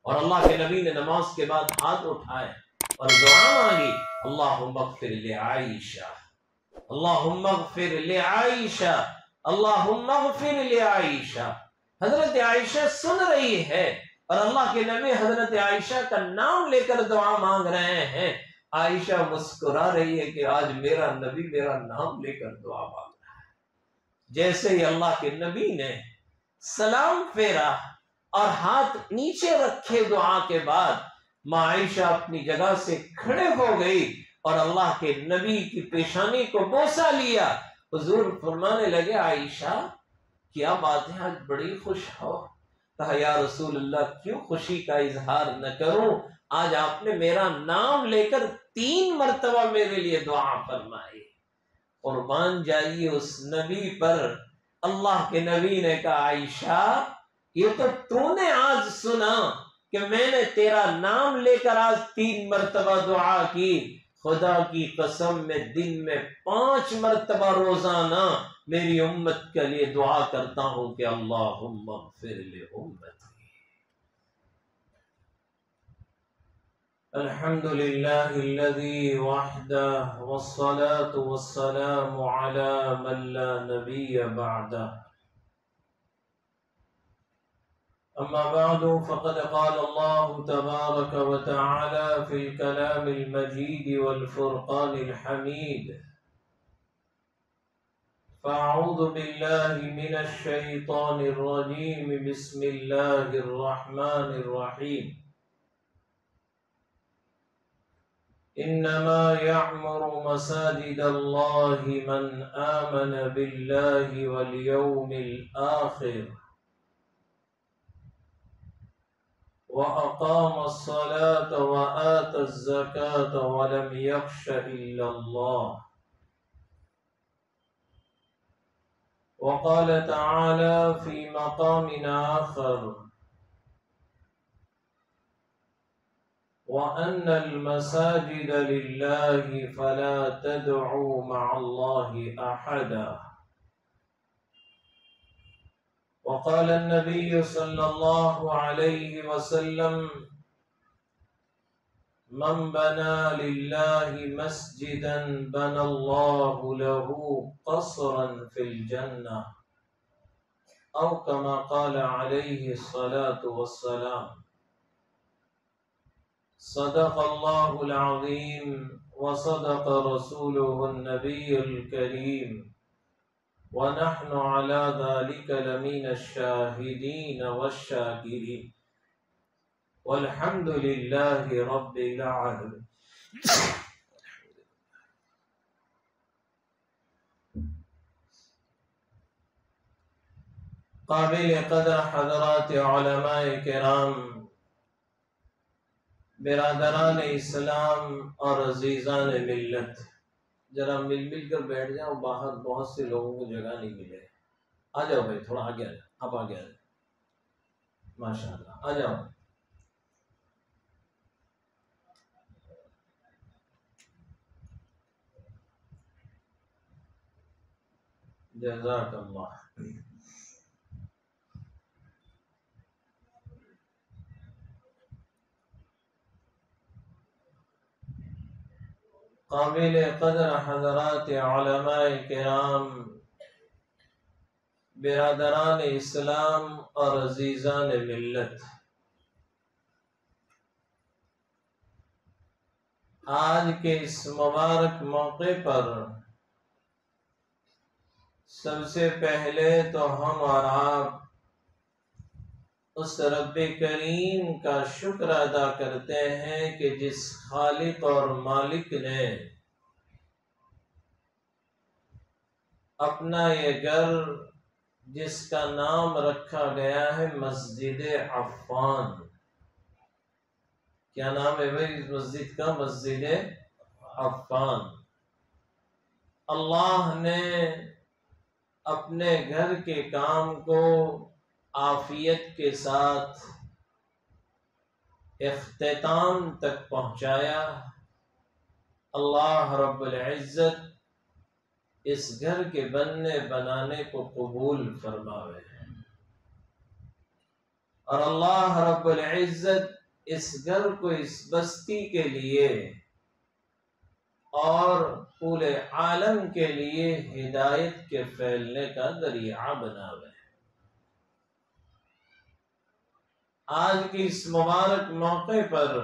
اور اللہ کے نبی نے نماز کے بعد ہاتھ اٹھائے اور دعا مانگی، اللہم اغفر لعائشہ، اللہم اغفر لعائشہ، اللہم اغفر لعائشہ۔ حضرت عائشہ سن رہی ہے اور اللہ کے نبی حضرت عائشہ کا نام لے کر دعا مانگ رہے ہیں۔ عائشہ مسکرا رہی ہے کہ آج میرا نبی میرا نام لے کر دعا مانگ رہا ہے۔ جیسے ہی اللہ کے نبی نے سلام پھیرا اور ہاتھ نیچے رکھے دعا کے بعد، ماں عائشہ اپنی جگہ سے کھڑے ہو گئی اور اللہ کے نبی کی پیشانی کو بوسہ لیا۔ حضور فرمانے لگے، عائشہ کیا بات ہے، آج بڑی خوش ہو؟ کہا، یا رسول اللہ کیوں خوشی کا اظہار نہ کروں، آج آپ نے میرا نام لے کر 3 مرتبہ میرے لیے دعا فرمائی۔ قربان جائیے اس نبی پر۔ اللہ کے نبی نے کہا، عائشہ یہ تو نے آج سنا کہ میں نے تیرا نام لے کر آج 3 مرتبہ دعا کی، خدا کی قسم میں دن میں 5 مرتبہ روزانہ میری امت کے لیے دعا کرتا ہوں کہ اللہم اغفر لامتی۔ الحمدللہ الذی وحدہ والصلاة والسلام علی من لا نبی بعدہ۔ أما بعد فقد قال الله تبارك وتعالى في الكلام المجيد والفرقان الحميد، فأعوذ بالله من الشيطان الرجيم، بسم الله الرحمن الرحيم، إنما يعمر مساجد الله من آمن بالله واليوم الآخر وأقام الصلاة وآتى الزكاة ولم يخش إلا الله، وقال تعالى في مقام آخر، وأن المساجد لله فلا تدعوا مع الله أحدا، وقال النبي صلى الله عليه وسلم، من بنى لله مسجدا بنى الله له قصرا في الجنة، أو كما قال عليه الصلاة والسلام۔ صدق الله العظيم وصدق رسوله النبي الكريم، ونحن على ذلك لمن الشاهدين والشاكرين، والحمد لله رب العالمين۔ قابل قدر حضرات علماء کرام، برادران اسلام اور عزیزان ملت، ذرا مل کر بیٹھ جاؤ، باہر بہت سے لوگوں کو جگہ نہیں ملے۔ آ جاؤ بھائی، تھوڑا آگے آ جاؤ، آپ آگے آ جاؤ، ماشاء اللہ، آ جاؤ۔ جزاک اللہ۔ قابل قدر حضرات علماء کرام، برادران اسلام اور عزیزان ملت، آج کے اس مبارک موقع پر سب سے پہلے تو ہم اور آپ اس رب کریم کا شکر ادا کرتے ہیں کہ جس خالق اور مالک نے اپنا یہ گھر، جس کا نام رکھا گیا ہے مسجد عفان، کیا نام ہے بھائی اس مسجد کا؟ مسجد عفان۔ اللہ نے اپنے گھر کے کام کو عافیت کے ساتھ اختتام تک پہنچایا۔ اللہ رب العزت اس گھر کے بننے بنانے کو قبول فرماوے۔ اور اللہ رب العزت اس گھر کو اس بستی کے لیے اور پورے عالم کے لیے ہدایت کے پھیلنے کا ذریعہ بناوے۔ آج کی اس مبارک موقع پر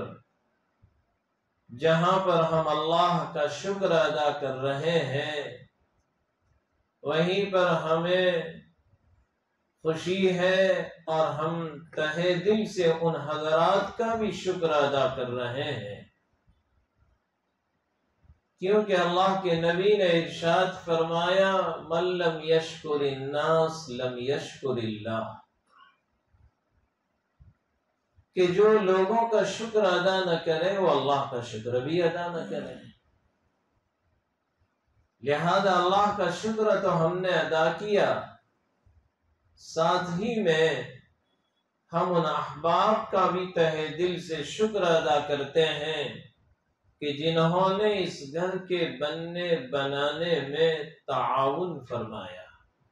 جہاں پر ہم اللہ کا شکر ادا کر رہے ہیں، وہیں پر ہمیں خوشی ہے اور ہم تہہ دل سے ان حضرات کا بھی شکر ادا کر رہے ہیں، کیونکہ اللہ کے نبی نے ارشاد فرمایا من لم یشکر الناس لم یشکر اللہ، کہ جو لوگوں کا شکر ادا نہ کرے وہ اللہ کا شکر بھی ادا نہ کرے۔ لہذا اللہ کا شکر تو ہم نے ادا کیا، ساتھ ہی میں ہم ان احباب کا بھی تہہ دل سے شکر ادا کرتے ہیں کہ جنہوں نے اس گھر کے بننے بنانے میں تعاون فرمایا،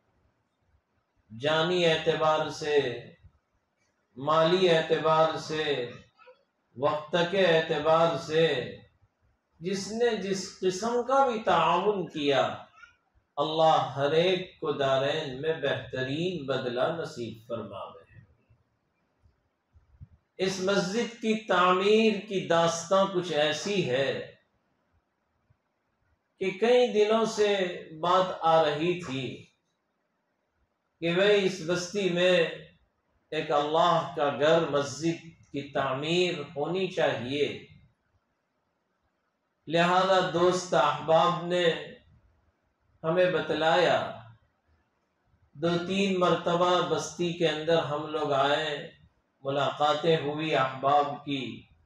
جانی اعتبار سے، مالی اعتبار سے، وقت کے اعتبار سے، جس نے جس قسم کا بھی تعاون کیا، اللہ ہر ایک کو دارین میں بہترین بدلہ نصیب فرماوے۔ اس مسجد کی تعمیر کی داستان کچھ ایسی ہے کہ کئی دنوں سے بات آ رہی تھی کہ بھئی اس بستی میں ایک اللہ کا گھر، مسجد کی تعمیر ہونی چاہیے۔ لہذا دوست احباب نے ہمیں بتلایا، 2-3 مرتبہ بستی کے اندر ہم لوگ آئے، ملاقاتیں ہوئی احباب کی،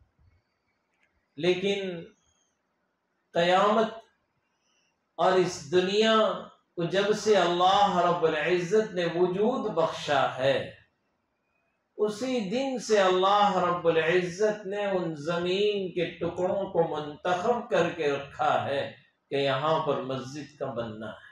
لیکن قیامت اور اس دنیا کو جب سے اللہ رب العزت نے وجود بخشا ہے، اسی دن سے اللہ رب العزت نے ان زمین کے ٹکڑوں کو منتخب کر کے رکھا ہے کہ یہاں پر مسجد کا بننا ہے۔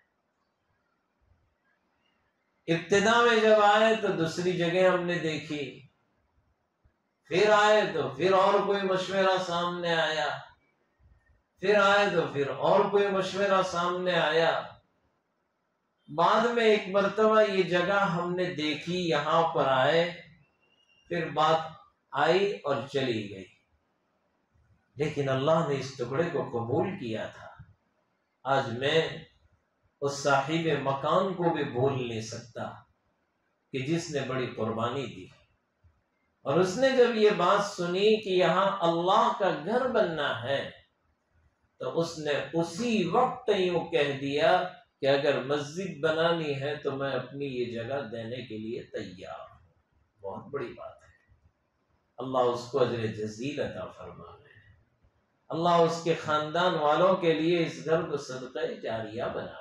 ابتدا میں جب آئے تو دوسری جگہ ہم نے دیکھی، پھر آئے تو پھر اور کوئی مشورہ سامنے آیا، پھر آئے تو پھر اور کوئی مشورہ سامنے آیا، بعد میں ایک مرتبہ یہ جگہ ہم نے دیکھی، یہاں پر آئے، پھر بات آئی اور چلی گئی، لیکن اللہ نے اس ٹکڑے کو قبول کیا تھا۔ آج میں اس صاحب مکان کو بھی بھول نہیں سکتا کہ جس نے بڑی قربانی دی، اور اس نے جب یہ بات سنی کہ یہاں اللہ کا گھر بننا ہے تو اس نے اسی وقت یوں کہہ دیا کہ اگر مسجد بنانی ہے تو میں اپنی یہ جگہ دینے کے لیے تیار ہوں۔ بہت بڑی بات ہے، اللہ اس کو اجر جزیل عطا فرمائے، اللہ اس کے خاندان والوں کے لیے اس گھر کو صدقہ جاریہ بناوے۔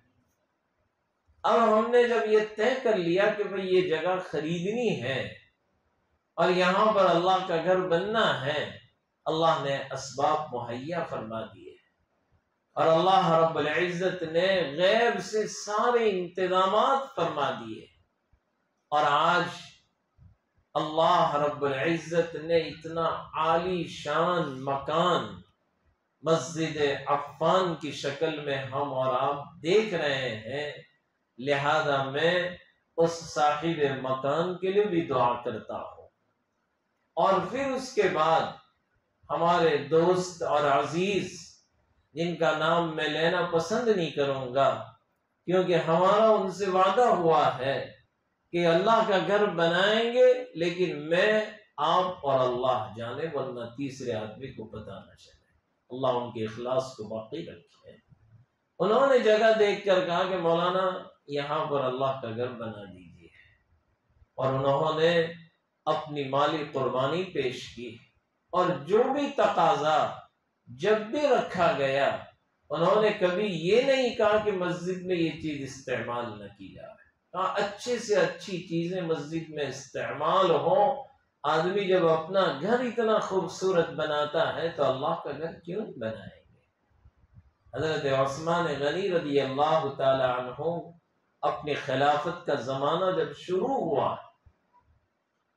اب ہم نے جب یہ طے کر لیا کہ بھئی یہ جگہ خریدنی ہے اور یہاں پر اللہ کا گھر بننا ہے، اللہ نے اسباب مہیا فرما دیے، اور اللہ رب العزت نے غیب سے سارے انتظامات فرما دیے، اور آج اللہ رب العزت نے اتنا عالی شان مکان مسجد عفان کی شکل میں ہم اور آپ دیکھ رہے ہیں۔ لہذا میں اس صاحب مکان کے لیے بھی دعا کرتا ہوں، اور پھر اس کے بعد ہمارے دوست اور عزیز جن کا نام میں لینا پسند نہیں کروں گا، کیونکہ ہمارا ان سے وعدہ ہوا ہے کہ اللہ کا گھر بنائیں گے، لیکن میں، آپ اور اللہ جانے، ورنہ تیسرے آدمی کو پتہ نہ چلے۔ اللہ ان کے اخلاص کو باقی رکھے۔ انہوں نے جگہ دیکھ کر کہا کہ مولانا یہاں پر اللہ کا گھر بنا دیجیے، اور انہوں نے اپنی مالی قربانی پیش کی، اور جو بھی تقاضا جب بھی رکھا گیا انہوں نے کبھی یہ نہیں کہا کہ مسجد میں یہ چیز استعمال نہ کی جائے، کہا اچھے سے اچھی چیزیں مسجد میں استعمال ہوں۔ آدمی جب اپنا گھر اتنا خوبصورت بناتا ہے تو اللہ کا گھر کیوں نہیں بنائیں گے؟ حضرت عثمان غنی رضی اللہ تعالی عنہ اپنی خلافت کا زمانہ جب شروع ہوا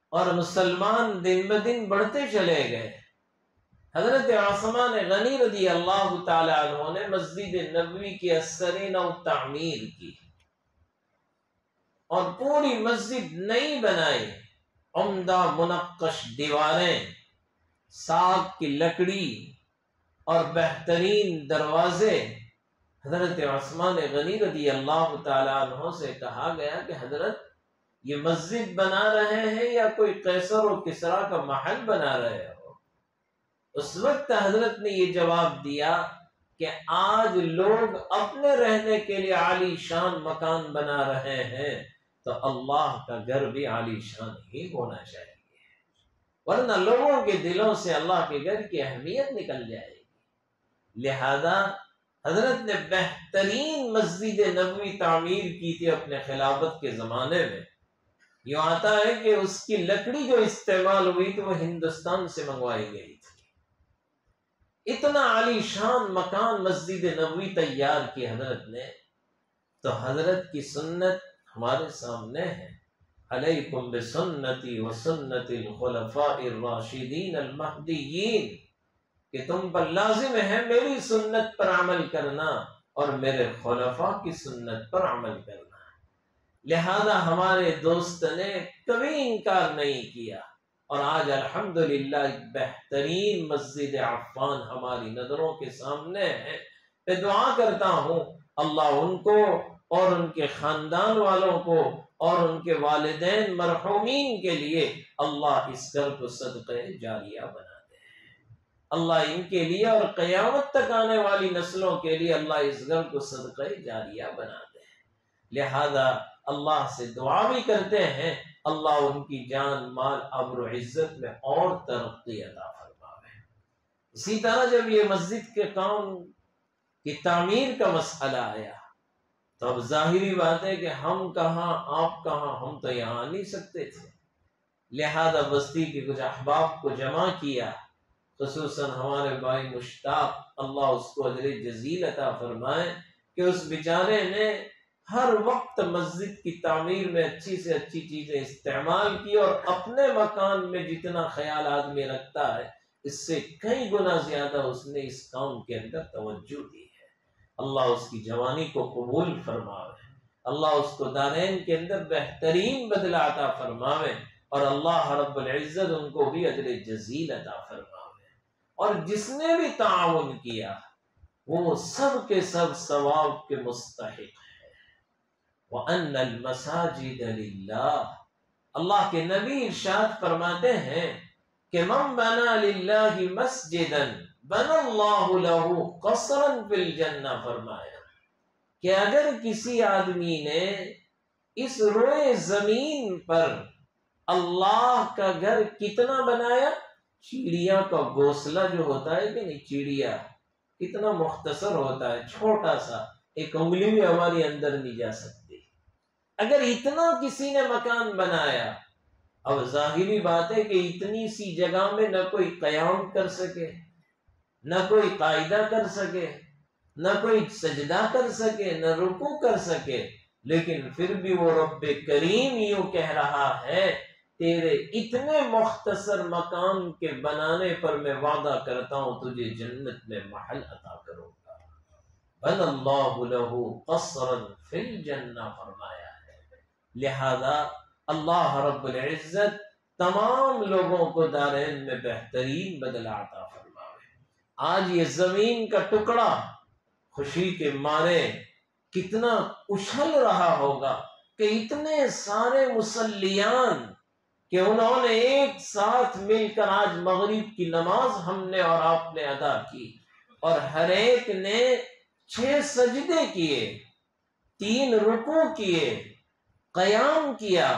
اور مسلمان دن بدن بڑھتے چلے گئے۔ حضرت عثمان غنی رضی اللہ تعالی عنہ نے مسجد نبوی کی اثر نو تعمیر کی اور پوری مسجد نئی بنائی، عمدہ منقش دیواریں، ساگ کی لکڑی اور بہترین دروازے۔ حضرت عثمان غنی رضی اللہ تعالی عنہ سے کہا گیا کہ حضرت یہ مسجد بنا رہے ہیں یا کوئی قیصر و کسریٰ کا محل بنا رہے ہو؟ اس وقت حضرت نے یہ جواب دیا کہ آج لوگ اپنے رہنے کے لیے عالی شان مکان بنا رہے ہیں تو اللہ کا گھر بھی عالی شان ہی ہونا چاہیے، ورنہ لوگوں کے دلوں سے اللہ کے گھر کی اہمیت نکل جائے گی۔ لہذا حضرت نے بہترین مسجد نبوی تعمیر کی تھی اپنے خلافت کے زمانے میں۔ یوں آتا ہے کہ اس کی لکڑی جو استعمال ہوئی تھی وہ ہندوستان سے منگوائی گئی تھی۔ اتنا عالی شان مکان مسجد نبوی تیار کی حضرت نے، تو حضرت کی سنت ہمارے سامنے ہے، علیکم بسنتی و سنت الخلفاء الراشدین المہدیین، کہ تم پر لازم ہے میری سنت پر عمل کرنا اور میرے خلفاء کی سنت پر عمل کرنا۔ لہذا ہمارے دوست نے کبھی انکار نہیں کیا، اور آج الحمدللہ ایک بہترین مسجد عفان ہماری نظروں کے سامنے ہے۔ میں دعا کرتا ہوں اللہ ان کو اور ان کے خاندان والوں کو اور ان کے والدین مرحومین کے لیے اللہ اس گھر کو صدقہ جاریہ بنا دے۔ اللہ ان کے لیے اور قیامت تک آنے والی نسلوں کے لیے اللہ اس گھر کو صدقہ جاریہ بنا دے۔ لہذا اللہ سے دعا بھی کرتے ہیں اللہ ان کی جان مال ابر و عزت میں اور ترقی عطا فرمائے۔ اسی طرح جب یہ مسجد کے کام کی تعمیر کا مسئلہ آیا تو اب ظاہری بات ہے کہ ہم کہاں آپ کہاں، ہم تو یہاں نہیں سکتے تھے۔ لہذا بستی کے کچھ احباب کو جمع کیا، خصوصاً ہمارے بھائی مشتاق، اللہ اس کو اجر جزیل عطا فرمائے، کہ اس بیچارے نے ہر وقت مسجد کی تعمیر میں اچھی سے اچھی چیزیں استعمال کی، اور اپنے مکان میں جتنا خیال آدمی رکھتا ہے اس سے کئی گنا زیادہ اس نے اس کام کے اندر توجہ دی ہے۔ اللہ اس کی جوانی کو قبول فرماوے، اللہ اس کو دارین کے اندر بہترین بدلہ عطا فرماوے، اور اللہ رب العزت ان کو بھی اجر جزیل عطا فرماوے۔ اور جس نے بھی تعاون کیا وہ سب کے سب ثواب کے مستحق ہے۔ وَأَنَّ الْمَسَاجِدَ لِلَّهِ، اللہ کے نبی ارشاد فرماتے ہیں کہ من بنا للہ مسجدا بنا اللہ لہ قصرا فی الجنہ، فرمایا کہ اگر کسی آدمی نے اس روئے زمین پر اللہ کا گھر کتنا بنایا، چڑیا کا گھونسلہ جو ہوتا ہے کہ نہیں، چڑیا کتنا مختصر ہوتا ہے، چھوٹا سا، ایک انگلی میں ہماری اندر نہیں جا سکتی، اگر اتنا کسی نے مکان بنایا، اب ظاہری بات ہے کہ اتنی سی جگہ میں نہ کوئی قیام کر سکے، نہ کوئی قاعدہ کر سکے، نہ کوئی سجدہ کر سکے، نہ رکوع کر سکے، لیکن پھر بھی وہ رب کریم یوں کہہ رہا ہے تیرے اتنے مختصر مکان کے بنانے پر میں وعدہ کرتا ہوں تجھے جنت میں محل عطا کروں گا۔ بن اللہ لہ قصرا فی الجنہ، فرمایا ہے۔ لہذا اللہ رب العزت تمام لوگوں کو دارین میں بہترین بدلہ عطا فرمائے۔ آج یہ زمین کا ٹکڑا خوشی کے مارے کتنا اچھل رہا ہوگا کہ اتنے سارے مصلیان کہ انہوں نے ایک ساتھ مل کر آج مغرب کی نماز ہم نے اور آپ نے ادا کی، اور ہر ایک نے 6 سجدے کیے، 3 رکوع کیے، قیام کیا،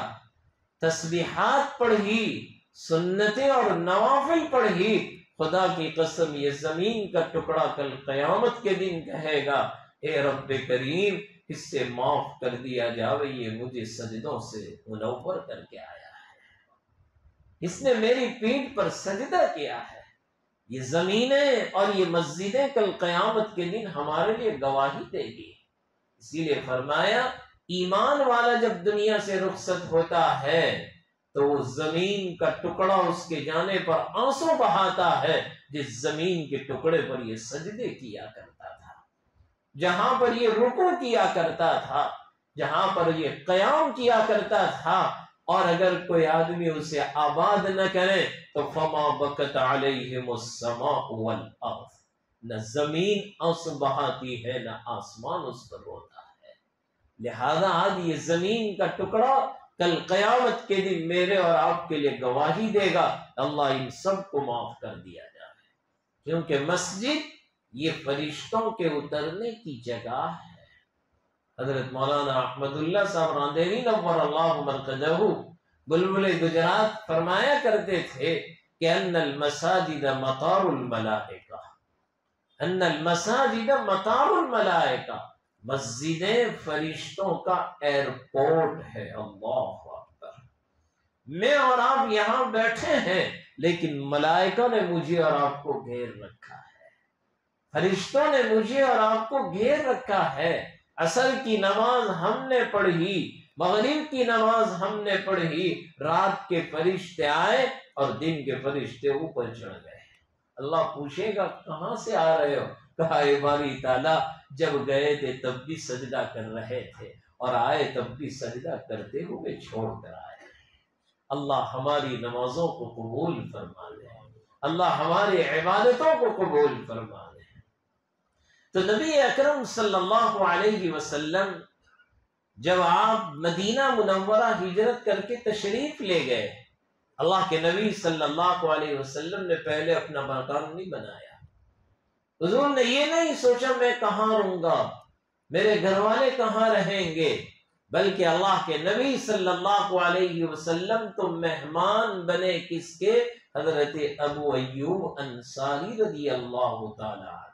تسبیحات پڑھی، سنتیں اور نوافل پڑھی۔ خدا کی قسم یہ زمین کا ٹکڑا کل قیامت کے دن کہے گا اے رب کریم اس سے معاف کر دیا جاوے، یہ مجھے سجدوں سے منور کر کے آیا ہے، اس نے میری پیٹھ پر سجدہ کیا ہے۔ یہ زمینیں اور یہ مسجدیں کل قیامت کے دن ہمارے لیے گواہی دے گی۔ اسی لیے فرمایا ایمان والا جب دنیا سے رخصت ہوتا ہے تو وہ زمین کا ٹکڑا اس کے جانے پر آنسو بہاتا ہے جس زمین کے ٹکڑے پر یہ سجدے کیا کرتا تھا، جہاں پر یہ رکوع کیا کرتا تھا، جہاں پر یہ قیام کیا کرتا تھا، اور اگر کوئی آدمی اسے آباد نہ کرے تو فما بکت علیہم السماء والارض، نہ زمین آنسو بہاتی ہے نہ آسمان اس پر روتا ہے۔ لہذا آج یہ زمین کا ٹکڑا کل قیامت کے دن میرے اور آپ کے لیے گواہی دے گا، اللہ ان سب کو معاف کر دیا جائے، کیونکہ مسجد یہ فرشتوں کے اترنے کی جگہ ہے۔ حضرت مولانا احمد اللہ صاحب راندیری نور اللہ مرقدہ بلبل گجرات فرمایا کرتے تھے کہ ان المساجد مطار الملائکہ، ان المساجد مطار الملائکہ، مسجدیں فرشتوں کا ایئرپورٹ ہے۔ اللہ اکبر، میں اور آپ یہاں بیٹھے ہیں لیکن ملائکہ نے مجھے اور آپ کو گھیر رکھا ہے، فرشتوں نے مجھے اور آپ کو گھیر رکھا ہے۔ عصر کی نماز ہم نے پڑھی، مغرب کی نماز ہم نے پڑھی، رات کے فرشتے آئے اور دن کے فرشتے اوپر چڑھ گئے۔ اللہ پوچھے گا کہاں سے آ رہے ہو؟ کہا اے باری تعالیٰ، جب گئے تھے تب بھی سجدہ کر رہے تھے اور آئے تب بھی سجدہ کرتے ہوئے چھوڑ کر آئے۔ اللہ ہماری نمازوں کو قبول فرما لے، اللہ ہماری عبادتوں کو قبول فرما لے۔ تو نبی اکرم صلی اللہ علیہ وسلم جب آپ مدینہ منورہ ہجرت کر کے تشریف لے گئے، اللہ کے نبی صلی اللہ علیہ وسلم نے پہلے اپنا مکان نہیں بنایا۔ حضور نے یہ نہیں سوچا میں کہاں رہوں گا، میرے گھر والے کہاں رہیں گے، بلکہ اللہ کے نبی صلی اللہ علیہ وسلم تو مہمان بنے کس کے؟ حضرت ابو ایوب انصاری رضی اللہ تعالی عنہ۔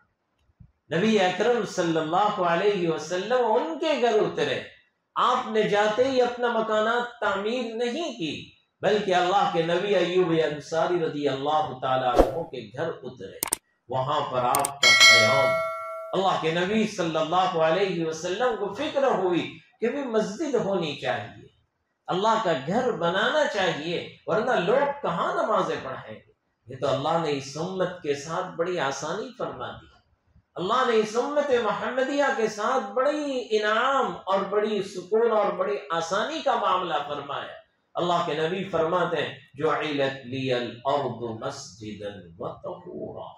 نبی اکرم صلی اللہ علیہ وسلم ان کے گھر اترے، آپ نے جاتے ہی اپنا مکانات تعمیر نہیں کی، بلکہ اللہ کے نبی ایوب انصاری رضی اللہ تعالیٰ عنہ کے گھر اترے، وہاں پر آپ کا قیام۔ اللہ کے نبی صلی اللہ علیہ وسلم کو فکر ہوئی کہ بھی مسجد ہونی چاہیے، اللہ کا گھر بنانا چاہیے، ورنہ لوگ کہاں نمازیں پڑھیں گے۔ یہ تو اللہ نے اس امت کے ساتھ بڑی آسانی فرما دی، اللہ نے اس امت محمدیہ کے ساتھ بڑی انعام اور بڑی سکون اور بڑی آسانی کا معاملہ فرمایا۔ اللہ کے نبی فرماتے ہیں جعلت لی الارض مسجدا وطہورا،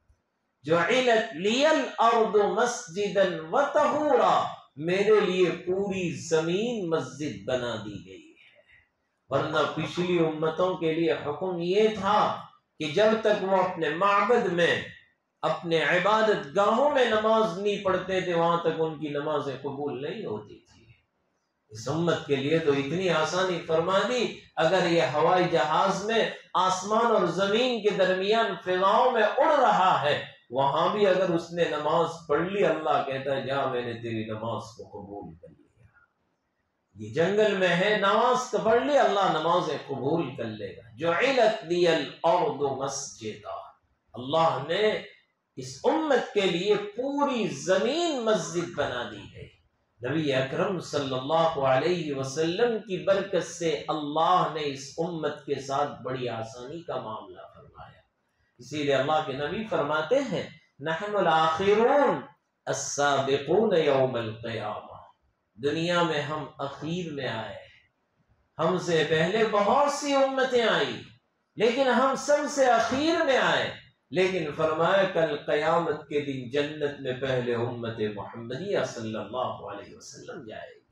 جعلت لی الارض مسجدا وطہورا، میرے لیے پوری زمین مسجد بنا دی گئی ہے۔ ورنہ پچھلی امتوں کے لیے حکم یہ تھا کہ جب تک وہ اپنے معبد میں، اپنے عبادت گاہوں میں نماز نہیں پڑھتے تھے وہاں تک ان کی نمازیں قبول نہیں ہوتی تھی۔ اس امت کے لیے تو اتنی آسانی فرما دی، اگر یہ ہوائی جہاز میں آسمان اور زمین کے درمیان فضاؤں میں اڑ رہا ہے، وہاں بھی اگر اس نے نماز پڑھ لی، اللہ کہتا ہے جا میں نے تیری نماز کو قبول کر لیا۔ یہ جنگل میں ہے، نماز پڑھ لی، اللہ نمازیں قبول کر لے گا۔ جعلت لی الارض مسجدا، اللہ نے اس امت کے لیے پوری زمین مسجد بنا دی گئی۔ نبی اکرم صلی اللہ علیہ وسلم کی برکت سے اللہ نے اس امت کے ساتھ بڑی آسانی کا معاملہ فرمایا۔ اسی لیے اللہ کے نبی فرماتے ہیں نحن الاخرون السابقون یوم القیامہ، دنیا میں ہم اخیر میں آئے، ہم سے پہلے بہت سی امتیں آئی لیکن ہم سب سے اخیر میں آئے، لیکن فرمایا کل قیامت کے دن جنت میں پہلے امت محمدیہ صلی اللہ علیہ وسلم جائے گی۔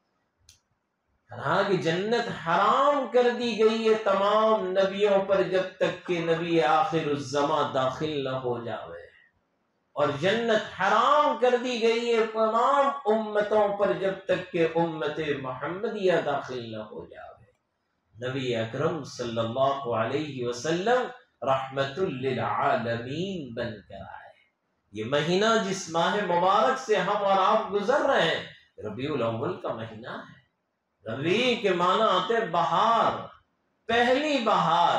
حالانکہ جنت حرام کر دی گئی ہے تمام نبیوں پر جب تک کہ نبی آخر الزمان داخل نہ ہو جاوے، اور جنت حرام کر دی گئی ہے تمام امتوں پر جب تک کہ امت محمدیہ داخل نہ ہو جاوے۔ نبی اکرم صلی اللہ علیہ وسلم رحمت للعالمین بن کر آئے۔ یہ مہینہ جس ماہ مبارک سے ہم اور آپ گزر رہے ہیں ربیع الاول کا مہینہ ہے۔ ربیع کے معنی آتے بہار، پہلی بہار۔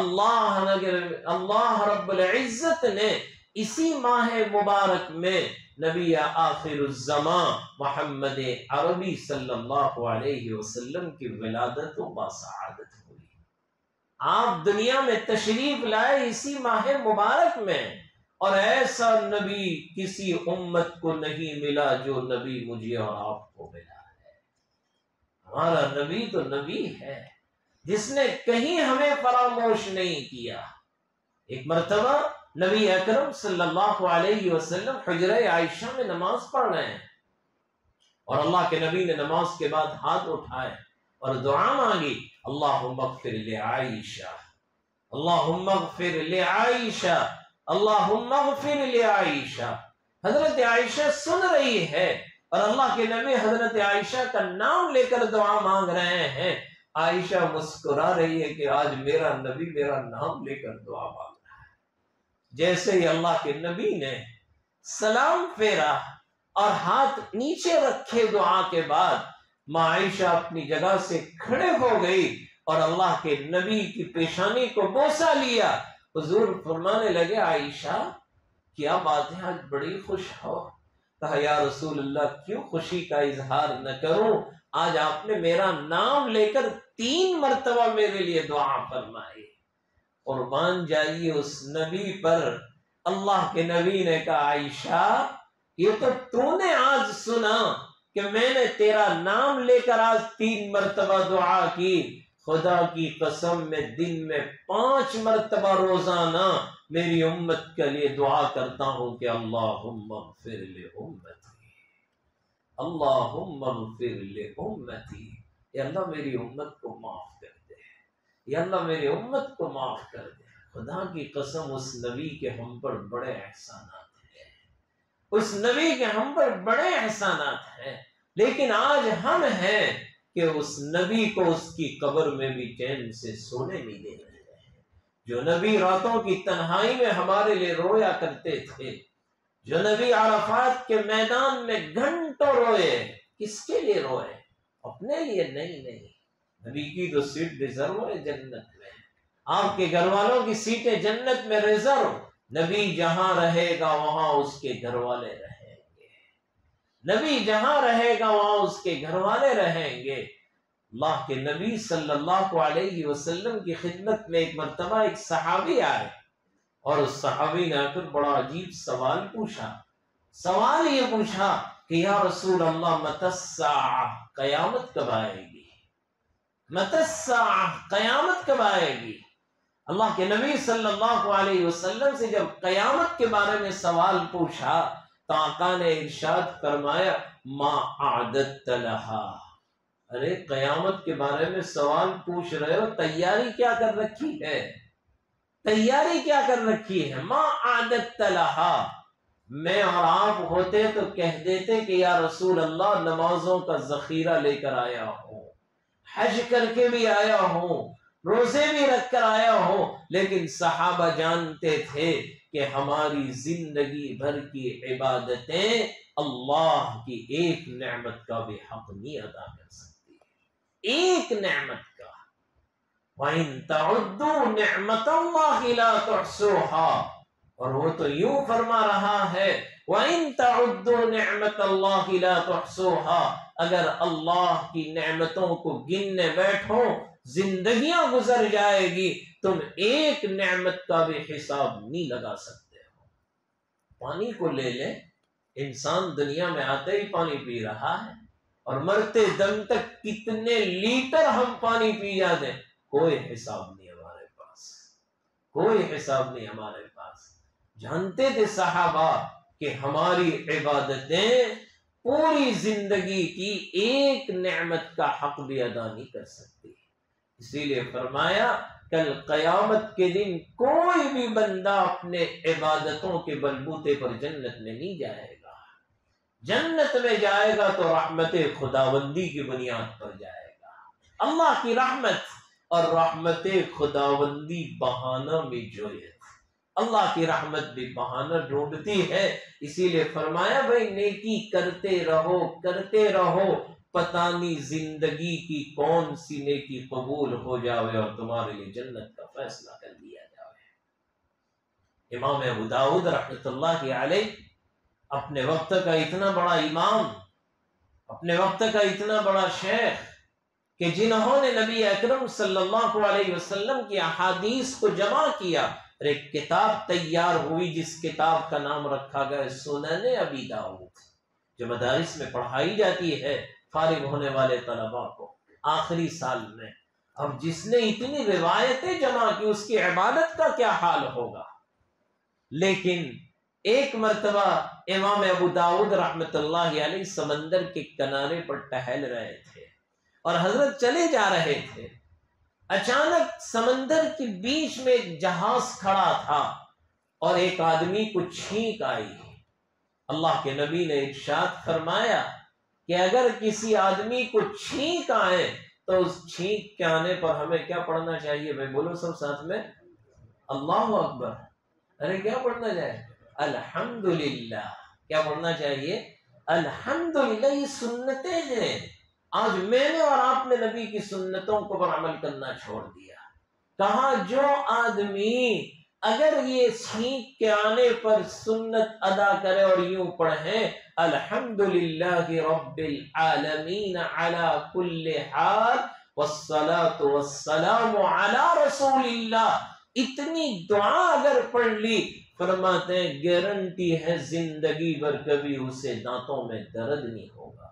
اللہ رب العزت نے اسی ماہ مبارک میں نبی آخر الزمان محمد عربی صلی اللہ علیہ وسلم کی ولادت و باسعادت ہوئی۔ آپ دنیا میں تشریف لائے اسی ماہ مبارک میں، اور ایسا نبی کسی امت کو نہیں ملا جو نبی مجھے اور آپ کو ملا ہے۔ ہمارا نبی تو نبی ہے جس نے کہیں ہمیں فراموش نہیں کیا۔ ایک مرتبہ نبی اکرم صلی اللہ علیہ وسلم حجرہ عائشہ میں نماز پڑھ رہے ہیں، اور اللہ کے نبی نے نماز کے بعد ہاتھ اٹھائے اور دعا مانگی، اللہم اغفر لعائشہ، اللہم اغفر لعائشہ، اللہم اغفر لعائشہ۔ حضرت عائشہ سن رہی ہے اور اللہ کے نبی حضرت عائشہ کا نام لے کر دعا مانگ رہے ہیں۔ عائشہ مسکرا رہی ہے کہ آج میرا نبی میرا نام لے کر دعا مانگ رہا ہے۔ جیسے ہی اللہ کے نبی نے سلام پھیرا اور ہاتھ نیچے رکھے دعا کے بعد، ماں عائشہ اپنی جگہ سے کھڑے ہو گئی اور اللہ کے نبی کی پیشانی کو بوسہ لیا۔ حضور فرمانے لگے، عائشہ کیا بات ہے، آج بڑی خوش ہو؟ کہا، یا رسول اللہ کیوں خوشی کا اظہار نہ کروں، آج آپ نے میرا نام لے کر 3 مرتبہ میرے لیے دعا فرمائی۔ قربان جائیے اس نبی پر۔ اللہ کے نبی نے کہا، عائشہ یہ تو نے آج سنا کہ میں نے تیرا نام لے کر آج 3 مرتبہ دعا کی، خدا کی قسم میں دن میں 5 مرتبہ روزانہ میری امت کے لیے دعا کرتا ہوں کہ اللہم اغفر لامتی، اللہم اغفر لامتی، یا اللہ میری امت کو معاف کر دے، یا اللہ میری امت کو معاف کر دے۔ خدا کی قسم اس نبی کے ہم پر بڑے احسانات ہیں، اس نبی کے ہم پر بڑے احسانات ہیں، لیکن آج ہم ہیں کہ اس نبی کو اس کی قبر میں بھی چین سے سونے نہیں دے رہے ہیں۔ جو نبی راتوں کی تنہائی میں ہمارے لیے رویا کرتے تھے، جو نبی عرفات کے میدان میں گھنٹوں روئے، کس کے لیے روئے؟ اپنے لیے نہیں۔ نبی کی تو سیٹ ریزرو ہے جنت میں، آپ کے گھر والوں کی سیٹیں جنت میں ریزرو۔ نبی جہاں رہے گا وہاں اس کے گھر والے رہیں گے، نبی جہاں رہے گا وہاں اس کے گھر والے رہیں گے۔ اللہ کے نبی صلی اللہ علیہ وسلم کی خدمت میں ایک مرتبہ ایک صحابی آئے، اور اس صحابی نے آ کر بڑا عجیب سوال پوچھا۔ سوال یہ پوچھا کہ یا رسول اللہ متی الساعہ، قیامت کب آئے گی؟ متی الساعہ، قیامت کب آئے گی؟ اللہ کے نبی صلی اللہ علیہ وسلم سے جب قیامت کے بارے میں سوال پوچھا تو آقا نے ارشاد فرمایا، ما اعددت لہا، ارے قیامت کے بارے میں سوال پوچھ رہے ہو، تیاری کیا کر رکھی ہے؟ تیاری کیا کر رکھی ہے؟ ما اعددت لہا۔ میں اور آپ ہوتے تو کہہ دیتے کہ یا رسول اللہ نمازوں کا ذخیرہ لے کر آیا ہوں، حج کر کے بھی آیا ہوں، روزے بھی رکھ کر آیا ہوں، لیکن صحابہ جانتے تھے کہ ہماری زندگی بھر کی عبادتیں اللہ کی ایک نعمت کا بھی حق نہیں ادا کر سکتی، ایک نعمت کا۔ وَإِن تَعُدُّوا نِعْمَةَ اللَّهِ لَا تُحْصُوهَا، اور وہ تو یوں فرما رہا ہے، وَإِن تَعُدُّوا نِعْمَةَ اللَّهِ لَا تُحْصُوهَا، اگر اللہ کی نعمتوں کو گننے بیٹھو زندگیاں گزر جائے گی، تم ایک نعمت کا بھی حساب نہیں لگا سکتے ہو۔ پانی کو لے لیں، انسان دنیا میں آتے ہی پانی پی رہا ہے، اور مرتے دم تک کتنے لیٹر ہم پانی پی جاتے ہیں، کوئی حساب نہیں ہمارے پاس، کوئی حساب نہیں ہمارے پاس۔ جانتے تھے صحابہ کہ ہماری عبادتیں پوری زندگی کی ایک نعمت کا حق بھی ادا نہیں کر سکتی، اسی لیے فرمایا کل قیامت کے دن کوئی بھی بندہ اپنے عبادتوں کے بلبوتے پر جنت میں نہیں جائے گا۔ جنت میں جائے گا تو رحمت خداوندی کی بنیاد پر جائے گا۔ اللہ کی رحمت اور رحمت خداوندی بہانہ میں جوئے، اللہ کی رحمت بھی بہانہ ڈھونڈتی ہے، اسی لیے فرمایا بھائی نیکی کرتے رہو، پتہ نہیں زندگی کی کون سی نیکی قبول ہو جاوے اور تمہارے لیے جنت کا فیصلہ کر دیا جاوے۔ امام ابو داؤد رحمۃ اللہ علیہ اپنے وقت کا اتنا بڑا امام، اپنے وقت کا اتنا بڑا شیخ کہ جنہوں نے نبی اکرم صلی اللہ علیہ وسلم کی احادیث کو جمع کیا اور ایک کتاب تیار ہوئی جس کتاب کا نام رکھا گیا سنن ابی داؤد، جو مدارس میں پڑھائی جاتی ہے فارغ ہونے والے طلباء کو آخری سال میں۔ اب جس نے اتنی روایتیں جمع کی اس کی عبادت کا کیا حال ہوگا؟ لیکن ایک مرتبہ امام ابو داؤد رحمت اللہ علیہ سمندر کے کنارے پر ٹہل رہے تھے اور حضرت چلے جا رہے تھے، اچانک سمندر کے بیچ میں ایک جہاز کھڑا تھا اور ایک آدمی کو چھینک آئی۔ اللہ کے نبی نے ارشاد فرمایا کہ اگر کسی آدمی کو چھینک آئے تو اس چھینک کے آنے پر ہمیں کیا پڑھنا چاہیے؟ میں بولو سب ساتھ میں، اللہ اکبر۔ ارے کیا پڑھنا چاہیے؟ الحمدللہ۔ کیا پڑھنا چاہیے؟ الحمدللہ۔ یہ سنتیں ہیں، آج میں نے اور آپ نے نبی کی سنتوں کو پر عمل کرنا چھوڑ دیا۔ کہا جو آدمی اگر یہ چھینک کے آنے پر سنت ادا کرے اور یوں پڑھیں الحمدللہ رب العالمین علی کل حال والصلاة والسلام علی رسول اللہ، اتنی دعا اگر پڑھ لی، فرماتے ہیں گارنٹی ہے زندگی بھر کبھی اسے دانتوں میں درد نہیں ہوگا،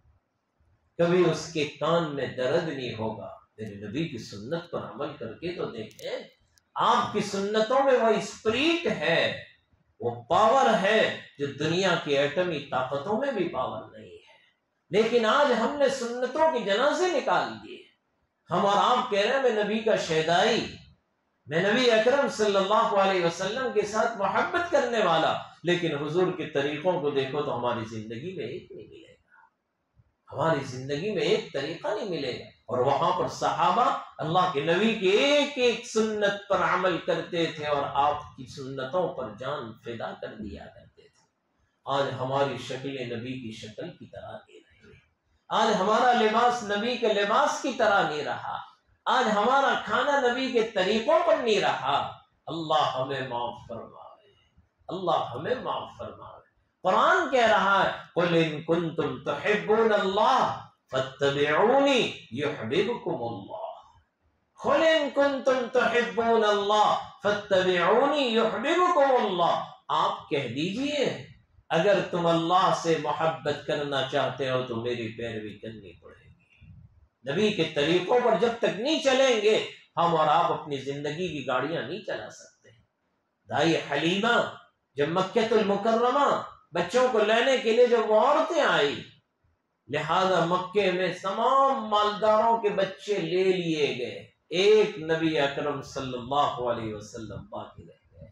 کبھی اس کے کان میں درد نہیں ہوگا۔ میرے نبی کی سنت پر عمل کر کے تو دیکھیں، آپ کی سنتوں میں وہ اسپرٹ ہے، وہ پاور ہے جو دنیا کی ایٹمی طاقتوں میں بھی پاور نہیں ہے۔ لیکن آج ہم نے سنتوں کی جنازے نکال دیے۔ ہم اور آپ کہہ رہے ہیں میں نبی کا شیدائی، میں نبی اکرم صلی اللہ علیہ وسلم کے ساتھ محبت کرنے والا، لیکن حضور کے طریقوں کو دیکھو تو ہماری زندگی میں ایک نہیں ملے گا، ہماری زندگی میں ایک طریقہ نہیں ملے گا۔ اور وہاں پر صحابہ اللہ کے نبی کی ایک ایک سنت پر عمل کرتے تھے اور آپ کی سنتوں پر جان فدا کر دیا کرتے تھے۔ آج ہماری شکل نبی کی شکل کی طرح نہیں رہی، آج ہمارا لباس نبی کے لباس کی طرح نہیں رہا، آج ہمارا کھانا نبی کے طریقوں پر نہیں رہا۔ اللہ ہمیں معاف فرمائے، اللہ ہمیں معاف فرمائے۔ قرآن کہہ رہا ہے قُلْ إِن كُنتُمْ تُحِبُّونَ اللَّهَ فَاتَّبِعُونِي يُحْبِبْكُمُ اللَّهُ۔ قُلْ إِن كُنتُمْ تُحِبُّونَ اللَّهَ فَاتَّبِعُونِي يُحْبِبْكُمُ اللَّهُ۔ آپ کہہ دیجئے اگر تم اللہ سے محبت کرنا چاہتے ہو تو میری پیروی کرنی پڑے گی۔ نبی کے طریقوں پر جب تک نہیں چلیں گے ہم اور آپ اپنی زندگی کی گاڑیاں نہیں چلا سکتے۔ دائی حلیمہ جب مکہ المکرمہ بچوں کو لینے کے لیے جب وہ عورتیں آئی، لہذا مکے میں تمام مالداروں کے بچے لے لیے گئے، ایک نبی اکرم صلی اللہ علیہ وسلم باقی رہ گئے۔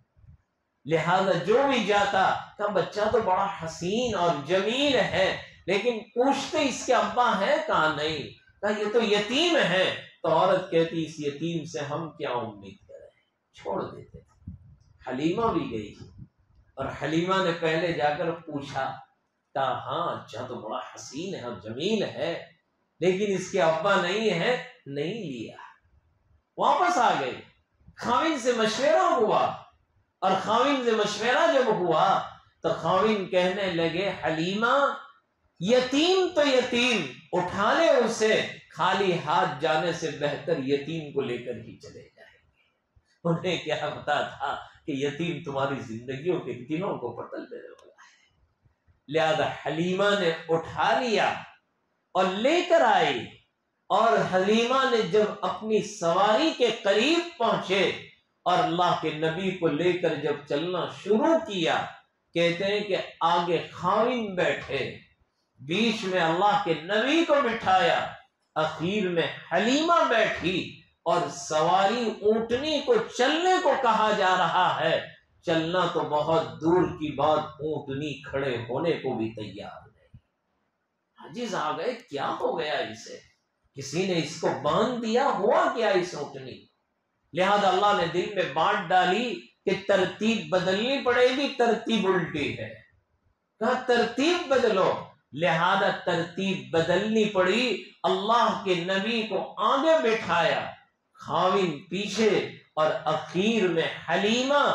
لہذا جو بھی جاتا کہ بچہ تو بڑا حسین اور جمیل ہے، لیکن پوچھتے اس کے ابا ہے؟ کہا نہیں، کہا یہ تو یتیم ہے۔ تو عورت کہتی اس یتیم سے ہم کیا امید کریں، چھوڑ دیتے تھے۔ حلیمہ بھی گئی اور حلیمہ نے پہلے جا کر پوچھا، کہا ہاں اچھا تو بڑا حسین ہے اور جمیل ہے، لیکن اس کے ابا نہیں ہے، نہیں لیا۔ واپس آ گئے، خاوند سے مشورہ ہوا، اور خاوند سے مشورہ جب ہوا تو خاوند کہنے لگے حلیمہ یتیم تو یتیم، اٹھا لے اسے، خالی ہاتھ جانے سے بہتر یتیم کو لے کر ہی چلے جائیں گے۔ انہیں کیا پتا تھا کہ یتیم تمہاری زندگیوں کے دنوں کو بدل دینے والا ہے۔ لہذا حلیمہ نے اٹھا لیا اور لے کر آئی، اور حلیمہ نے جب اپنی سواری کے قریب پہنچے اور اللہ کے نبی کو لے کر جب چلنا شروع کیا، کہتے ہیں کہ آگے خاوند بیٹھے، بیچ میں اللہ کے نبی کو بٹھایا، اخیر میں حلیمہ بیٹھی، اور سواری اونٹنی کو چلنے کو کہا جا رہا ہے، چلنا تو بہت دور کی بات، اونٹنی کھڑے ہونے کو بھی تیار نہیں۔ عاجز آ گئے، کیا ہو گیا اسے؟ کسی نے اس کو باندھ دیا، ہوا کیا اس اونٹنی؟ لہذا اللہ نے دل میں بات ڈالی کہ ترتیب بدلنی پڑے گی، ترتیب الٹی ہے، کہا ترتیب بدلو۔ لہذا ترتیب بدلنی پڑی، اللہ کے نبی کو آگے بٹھایا، خاوند پیچھے، اور اخیر میں حلیمہ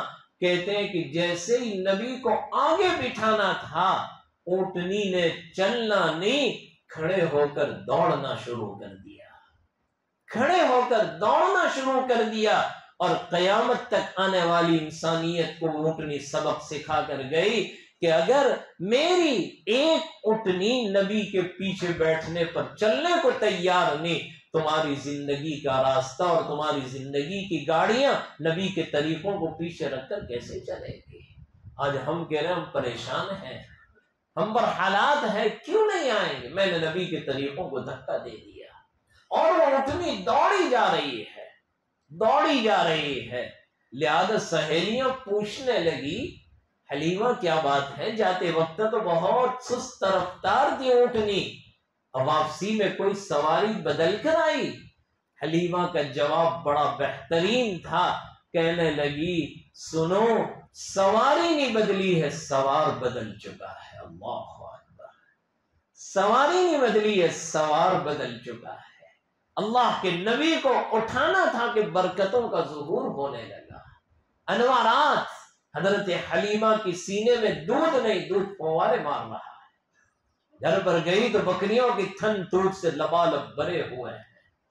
کہتے ہیں کہ جیسے ہی نبی کو آگے بٹھانا تھا اونٹنی نے چلنا نہیں، کھڑے ہو کر دوڑنا شروع کر دیا، کھڑے ہو کر دوڑنا شروع کر دیا، اور قیامت تک آنے والی انسانیت کو اونٹنی سبق سکھا کر گئی کہ اگر میری ایک اونٹنی نبی کے پیچھے بیٹھنے پر چلنے کو تیار نہیں، تمہاری زندگی کا راستہ اور تمہاری زندگی کی گاڑیاں نبی کے طریقوں کو پیچھے رکھ کر کیسے چلے گی؟ آج ہم کہہ رہے ہیں ہم پریشان ہیں، ہم پر حالات ہیں، کیوں نہیں آئیں گے؟ میں نے نبی کے طریقوں کو دھکا دے دیا، اور وہ اونٹنی دوڑی جا رہی ہے، دوڑی جا رہی ہے۔ لہذا سہیلیاں پوچھنے لگی حلیمہ کیا بات ہے، جاتے وقت تو بہت سست رفتار تھی اونٹنی، اب واپسی میں کوئی سواری بدل کر آئی؟ حلیمہ کا جواب بڑا بہترین تھا، کہنے لگی سنو، سواری نہیں بدلی ہے، سوار بدل چکا ہے۔ اللہ اکبر، سواری نہیں بدلی ہے، سوار بدل چکا ہے۔ اللہ کے نبی کو اٹھانا تھا کہ برکتوں کا ظہور ہونے لگا، انوارات۔ حضرت حلیمہ کی سینے میں دودھ نہیں، دودھ فوارے مار رہا ہے۔ گھر پر گئی تو بکریوں کی تھن دودھ سے لبالب بھرے ہوئے ہیں۔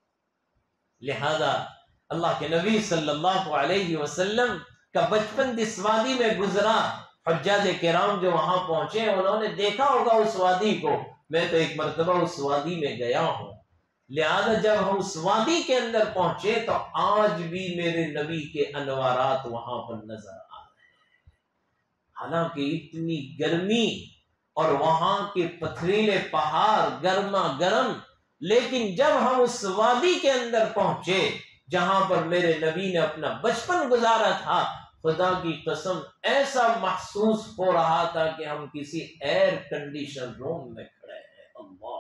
لہذا اللہ کے نبی صلی اللہ علیہ وسلم کا بچپن جس وادی میں گزرا، حجاج کرام جو وہاں پہنچے انہوں نے دیکھا ہوگا اس وادی کو، میں تو ایک مرتبہ اس وادی میں گیا ہوں، لہذا جب ہم اس وادی کے اندر پہنچے تو آج بھی میرے نبی کے انوارات وہاں پر نظر آ رہے ہیں، حالانکہ اتنی گرمی اور وہاں کے پتھریلے پہاڑ گرما گرم، لیکن جب ہم اس وادی کے اندر پہنچے جہاں پر میرے نبی نے اپنا بچپن گزارا تھا، خدا کی قسم ایسا محسوس ہو رہا تھا کہ ہم کسی ایئر کنڈیشن روم میں کھڑے ہیں۔ اللہ،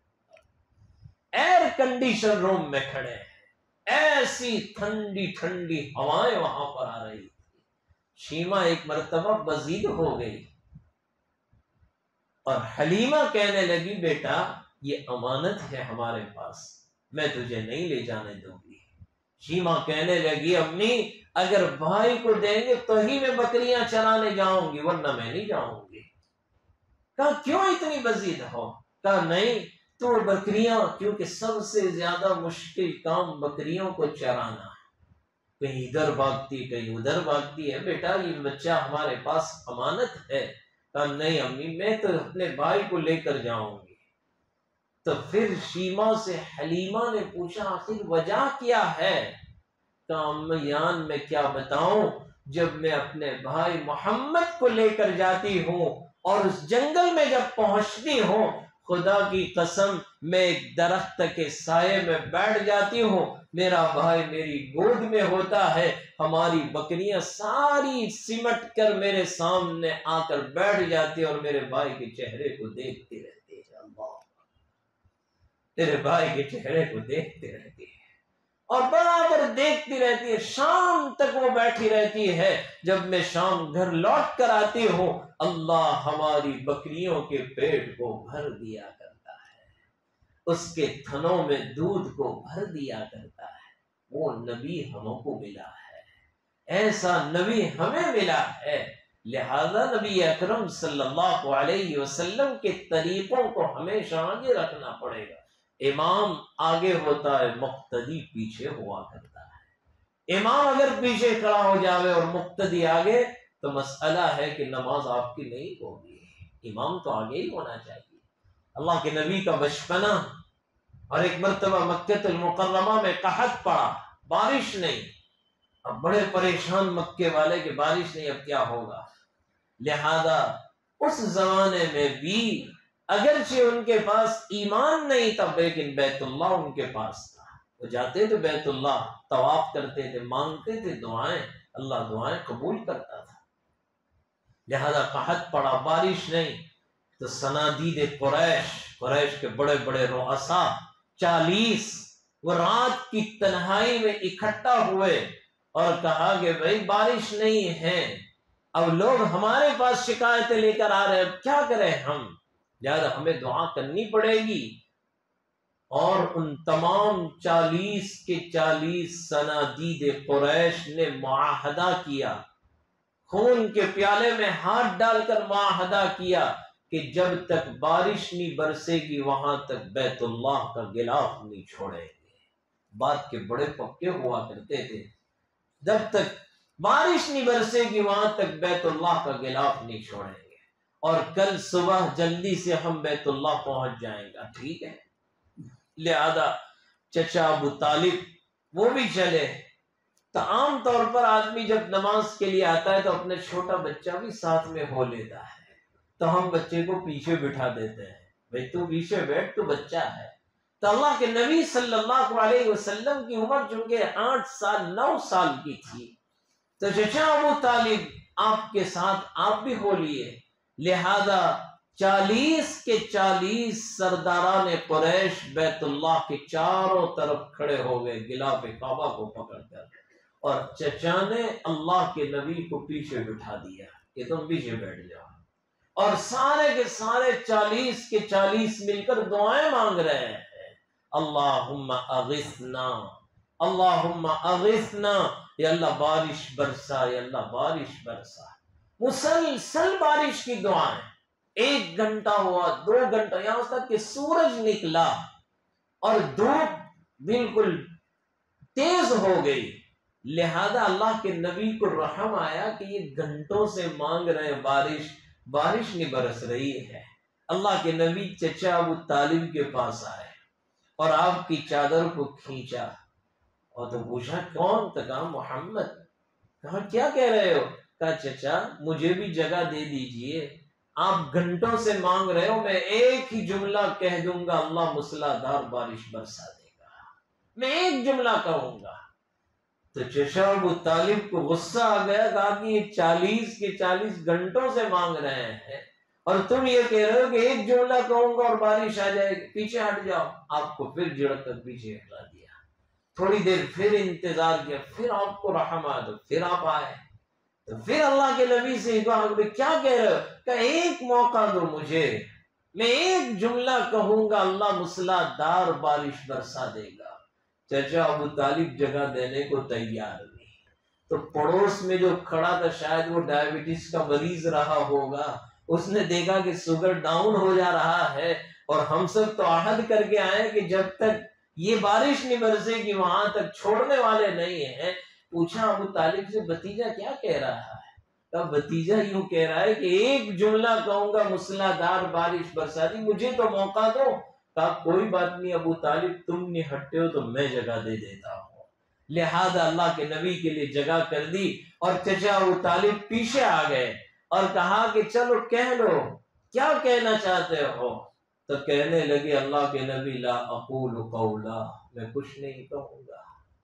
ایئر کنڈیشن روم میں کھڑے ہیں، ایسی ٹھنڈی ٹھنڈی ہوائیں وہاں پر آ رہی تھی۔ شیما ایک مرتبہ بزید ہو گئی اور حلیمہ کہنے لگی بیٹا یہ امانت ہے ہمارے پاس، میں تجھے نہیں لے جانے دوں گی۔ شیما کہنے لگی امی اگر بھائی کو دیں گے تو ہی میں بکریاں چرانے جاؤں گی، ورنہ میں نہیں جاؤں گی۔ کہا کیوں اتنی بزید ہو؟ کہا نہیں تو بکریاں، کیونکہ سب سے زیادہ مشکل کام بکریوں کو چرانا، کہیں ادھر بھاگتی کہیں ادھر بھاگتی ہے، بیٹا یہ بچہ ہمارے پاس امانت ہے۔ کہا نہیں امی میں تو اپنے بھائی کو لے کر جاؤں گی۔ تو پھر شیما سے حلیمہ نے پوچھا آخر وجہ کیا ہے؟ کہا امیان میں کیا بتاؤں، جب میں اپنے بھائی محمد کو لے کر جاتی ہوں اور اس جنگل میں جب پہنچتی ہوں، خدا کی قسم میں ایک درخت کے سائے میں بیٹھ جاتی ہوں، میرا بھائی میری گود میں ہوتا ہے، ہماری بکریاں ساری سمٹ کر میرے سامنے آ کر بیٹھ جاتی اور میرے بھائی کے چہرے کو دیکھتی رہتی ہے۔ اللہ، تیرے بھائی کے چہرے کو دیکھتے رہتی ہے اور برابر دیکھتی رہتی ہے، شام تک وہ بیٹھی رہتی ہے۔ جب میں شام گھر لوٹ کر آتی ہوں، اللہ ہماری بکریوں کے پیٹ کو بھر دیا کرتا ہے، اس کے تھنوں میں دودھ کو بھر دیا کرتا ہے۔ وہ نبی ہم کو ملا ہے، ایسا نبی ہمیں ملا ہے، لہذا نبی اکرم صلی اللہ علیہ وسلم کے طریقوں کو ہمیشہ آگے رکھنا پڑے گا۔ امام آگے ہوتا ہے، مقتدی پیچھے ہوا کرتا ہے۔ امام اگر پیچھے کھڑا ہو جاوے اور مقتدی آگے تو مسئلہ ہے کہ نماز آپ کی نہیں ہوگی، امام تو آگے ہی ہونا چاہیے۔ اللہ کے نبی کا بچپنا، اور ایک مرتبہ مکہ المکرمہ میں قحط پڑا، بارش نہیں، اب بڑے پریشان مکے والے کہ بارش نہیں اب کیا ہوگا، لہذا اس زمانے میں بھی اگرچہ ان کے پاس ایمان نہیں تھا لیکن بیت اللہ ان کے پاس تھا، وہ جاتے تھے بیت اللہ، طواف کرتے تھے، مانگتے تھے دعائیں، اللہ دعائیں قبول کرتا تھا۔ لہذا قحط پڑا، بارش نہیں، تو صنادید قریش کے بڑے بڑے رؤساء 40 وہ رات کی تنہائی میں اکٹھا ہوئے اور کہا کہ بھائی بارش نہیں ہے، اب لوگ ہمارے پاس شکایتیں لے کر آ رہے ہیں، اب کیا کریں ہم، لہذا ہمیں دعا کرنی پڑے گی۔ اور ان تمام 40 کے 40 صنادید قریش نے معاہدہ کیا، خون کے پیالے میں ہاتھ ڈال کر معاہدہ کیا کہ جب تک بارش نہیں برسے گی وہاں تک بیت اللہ کا غلاف نہیں چھوڑیں گے۔ بات کے بڑے پکے ہوا کرتے تھے، جب تک بارش نہیں برسے گی وہاں تک بیت اللہ کا غلاف نہیں چھوڑیں گے، اور کل صبح جلدی سے ہم بیت اللہ پہنچ جائیں گا، ٹھیک ہے؟ لہذا چچا ابو طالب وہ بھی چلے۔ تو عام طور پر آدمی جب نماز کے لیے آتا ہے تو اپنا چھوٹا بچہ بھی ساتھ میں ہو لیتا ہے، تو ہم بچے کو پیچھے بٹھا دیتے ہیں، بھئی تو پیچھے بیٹھ، تو بچہ ہے۔ تو اللہ کے نبی صلی اللہ علیہ وسلم کی عمر چونکہ 8 سال 9 سال کی تھی، تو چچا ابو طالب آپ کے ساتھ آپ بھی ہو لیے۔ لہذا 40 کے 40 سرداران قریش بیت اللہ کے چاروں طرف کھڑے ہو گئے غلاف کعبہ کو پکڑ کر، اور چچا نے اللہ کے نبی کو پیچھے بٹھا دیا کہ تم پیچھے بیٹھ جاؤ، اور سارے کے سارے 40 کے 40 مل کر دعائیں مانگ رہے ہیں، اللہم اغثنا، اللہم اغثنا، یا اللہ بارش برسا، یا اللہ بارش برسا۔ مسلسل بارش کی دعائیں، 1 گھنٹہ ہوا، 2 گھنٹہ، یہاں تک کہ سورج نکلا اور دھوپ بالکل تیز ہو گئی۔ لہذا اللہ کے نبی کو رحم آیا کہ یہ گھنٹوں سے مانگ رہے ہیں بارش نہیں برس رہی ہے۔ اللہ کے نبی چچا ابو طالب کے پاس آئے اور آپ کی چادر کو کھینچا، اور تو پوچھا کون؟ تو کہا محمد۔ کہا کیا کہہ رہے ہو؟ کہا چچا مجھے بھی جگہ دے دیجئے، آپ گھنٹوں سے مانگ رہے ہو، میں ایک ہی جملہ کہہ دوں گا اللہ موسلادھار بارش برسا دے گا، میں ایک جملہ کہوں گا۔ تو چچا ابو طالب کو غصہ آ گیا، کہا کہ یہ 40 کے 40 گھنٹوں سے مانگ رہے ہیں اور تم یہ کہہ رہے ہو کہ ایک جملہ کہوں گا اور بارش آ جائے گی، پیچھے ہٹ جاؤ۔ آپ کو پھر جھڑک کر پیچھے ہٹا دیا، تھوڑی دیر پھر انتظار کیا، پھر آپ کو رحم آیا تو پھر آپ آئے، تو پھر اللہ کے نبی سے کہا کہ کیا کہہ رہے ہو؟ کہ ایک موقع دو مجھے، میں ایک جملہ کہوں گا اللہ موسلادھار بارش برسا دے گا۔ چچا ابو طالب جگہ دینے کو تیار نہیں، تو پڑوس میں جو کھڑا تھا شاید وہ ڈائبٹیز کا مریض رہا ہوگا، اس نے دیکھا کہ شوگر ڈاؤن ہو جا رہا ہے، اور ہم سب تو عہد کر کے آئے کہ جب تک یہ بارش نہیں برسے گی وہاں تک چھوڑنے والے نہیں ہیں۔ پوچھا ابو طالب سے بھتیجا کیا کہہ رہا ہے؟ کہا بھتیجا یوں کہہ رہا ہے کہ ایک جملہ کہوں گا موسلادھار بارش برسا دی، مجھے تو موقع دو۔ کہا کوئی بات نہیں ابو طالب، تم نہیں ہٹتے ہو تو میں جگہ دے دیتا ہوں۔ لہذا اللہ کے نبی کے لیے جگہ کر دی، اور چچا ابو طالب پیچھے آ گئے اور کہا کہ چلو کہہ لو، کیا کہنا چاہتے ہو؟ تو کہنے لگے اللہ کے نبی لا اقول قولا، میں کچھ نہیں کہوں گا،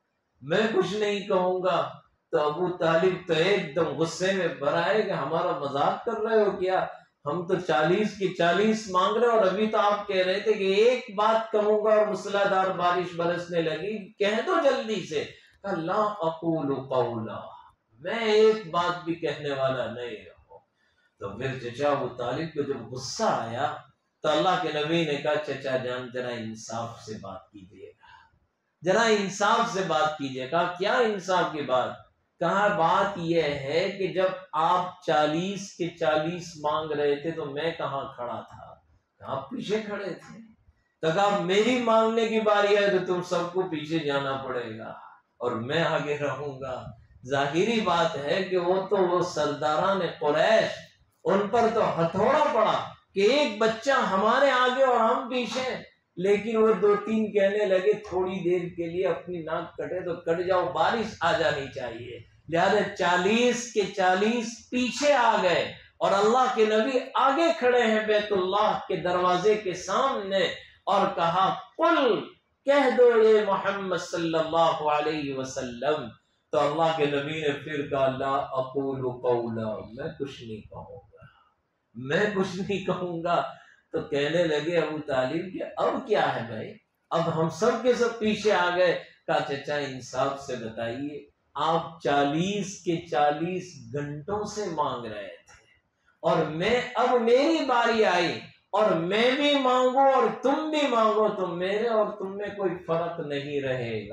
میں کچھ نہیں کہوں گا۔ تو ابو طالب تو ایک دم غصے میں بھرائے کہ ہمارا مذاق کر رہے ہو کیا؟ ہم تو 40 کی 40 مانگ رہے اور ابھی تو آپ کہہ رہے تھے کہ ایک بات کہوں گا اور موسلادھار بارش برسنے لگی، کہہ دو جلدی سے۔ کہ لا اقول قولا، میں ایک بات بھی کہنے والا نہیں ہوں۔ تو پھر چچا ابو طالب کو جب غصہ آیا تو اللہ کے نبی نے کہا چچا جان ذرا انصاف سے بات کیجیے گا، ذرا انصاف سے بات کیجیے گا۔ کیا انصاف کی بات؟ کہا بات یہ ہے کہ جب آپ 40 کے 40 مانگ رہے تھے تو میں کہاں کھڑا تھا؟ کہا پیچھے کھڑے تھے۔ تو کہا میری مانگنے کی باری ہے تو تم سب کو پیچھے جانا پڑے گا اور میں آگے رہوں گا۔ ظاہری بات ہے کہ وہ سرداران قریش، ان پر تو ہتھوڑا پڑا کہ ایک بچہ ہمارے آگے اور ہم پیچھے، لیکن وہ 2-3 کہنے لگے تھوڑی دیر کے لیے اپنی ناک کٹے تو کٹ جاؤ، بارش آ جانی چاہیے۔ لہذا 40 کے 40 پیچھے آ گئے اور اللہ کے نبی آگے کھڑے ہیں بیت اللہ کے دروازے کے سامنے، اور کہا قل، کہہ دو اے محمد صلی اللہ علیہ وسلم۔ تو اللہ کے نبی نے پھر کہا لا اقول قولا، میں کچھ نہیں کہوں گا، میں کچھ نہیں کہوں گا۔ تو کہنے لگے ابو طالب کہ اب کیا ہے بھائی، اب ہم سب کے سب پیچھے آ گئے۔ کہا چچا انصاف سے بتائیے، آپ 40 کے 40 گھنٹوں سے مانگ رہے تھے، اور اب میری باری آئی اور میں بھی مانگوں اور تم بھی مانگو تو میرے اور تم میں کوئی فرق نہیں رہے گا۔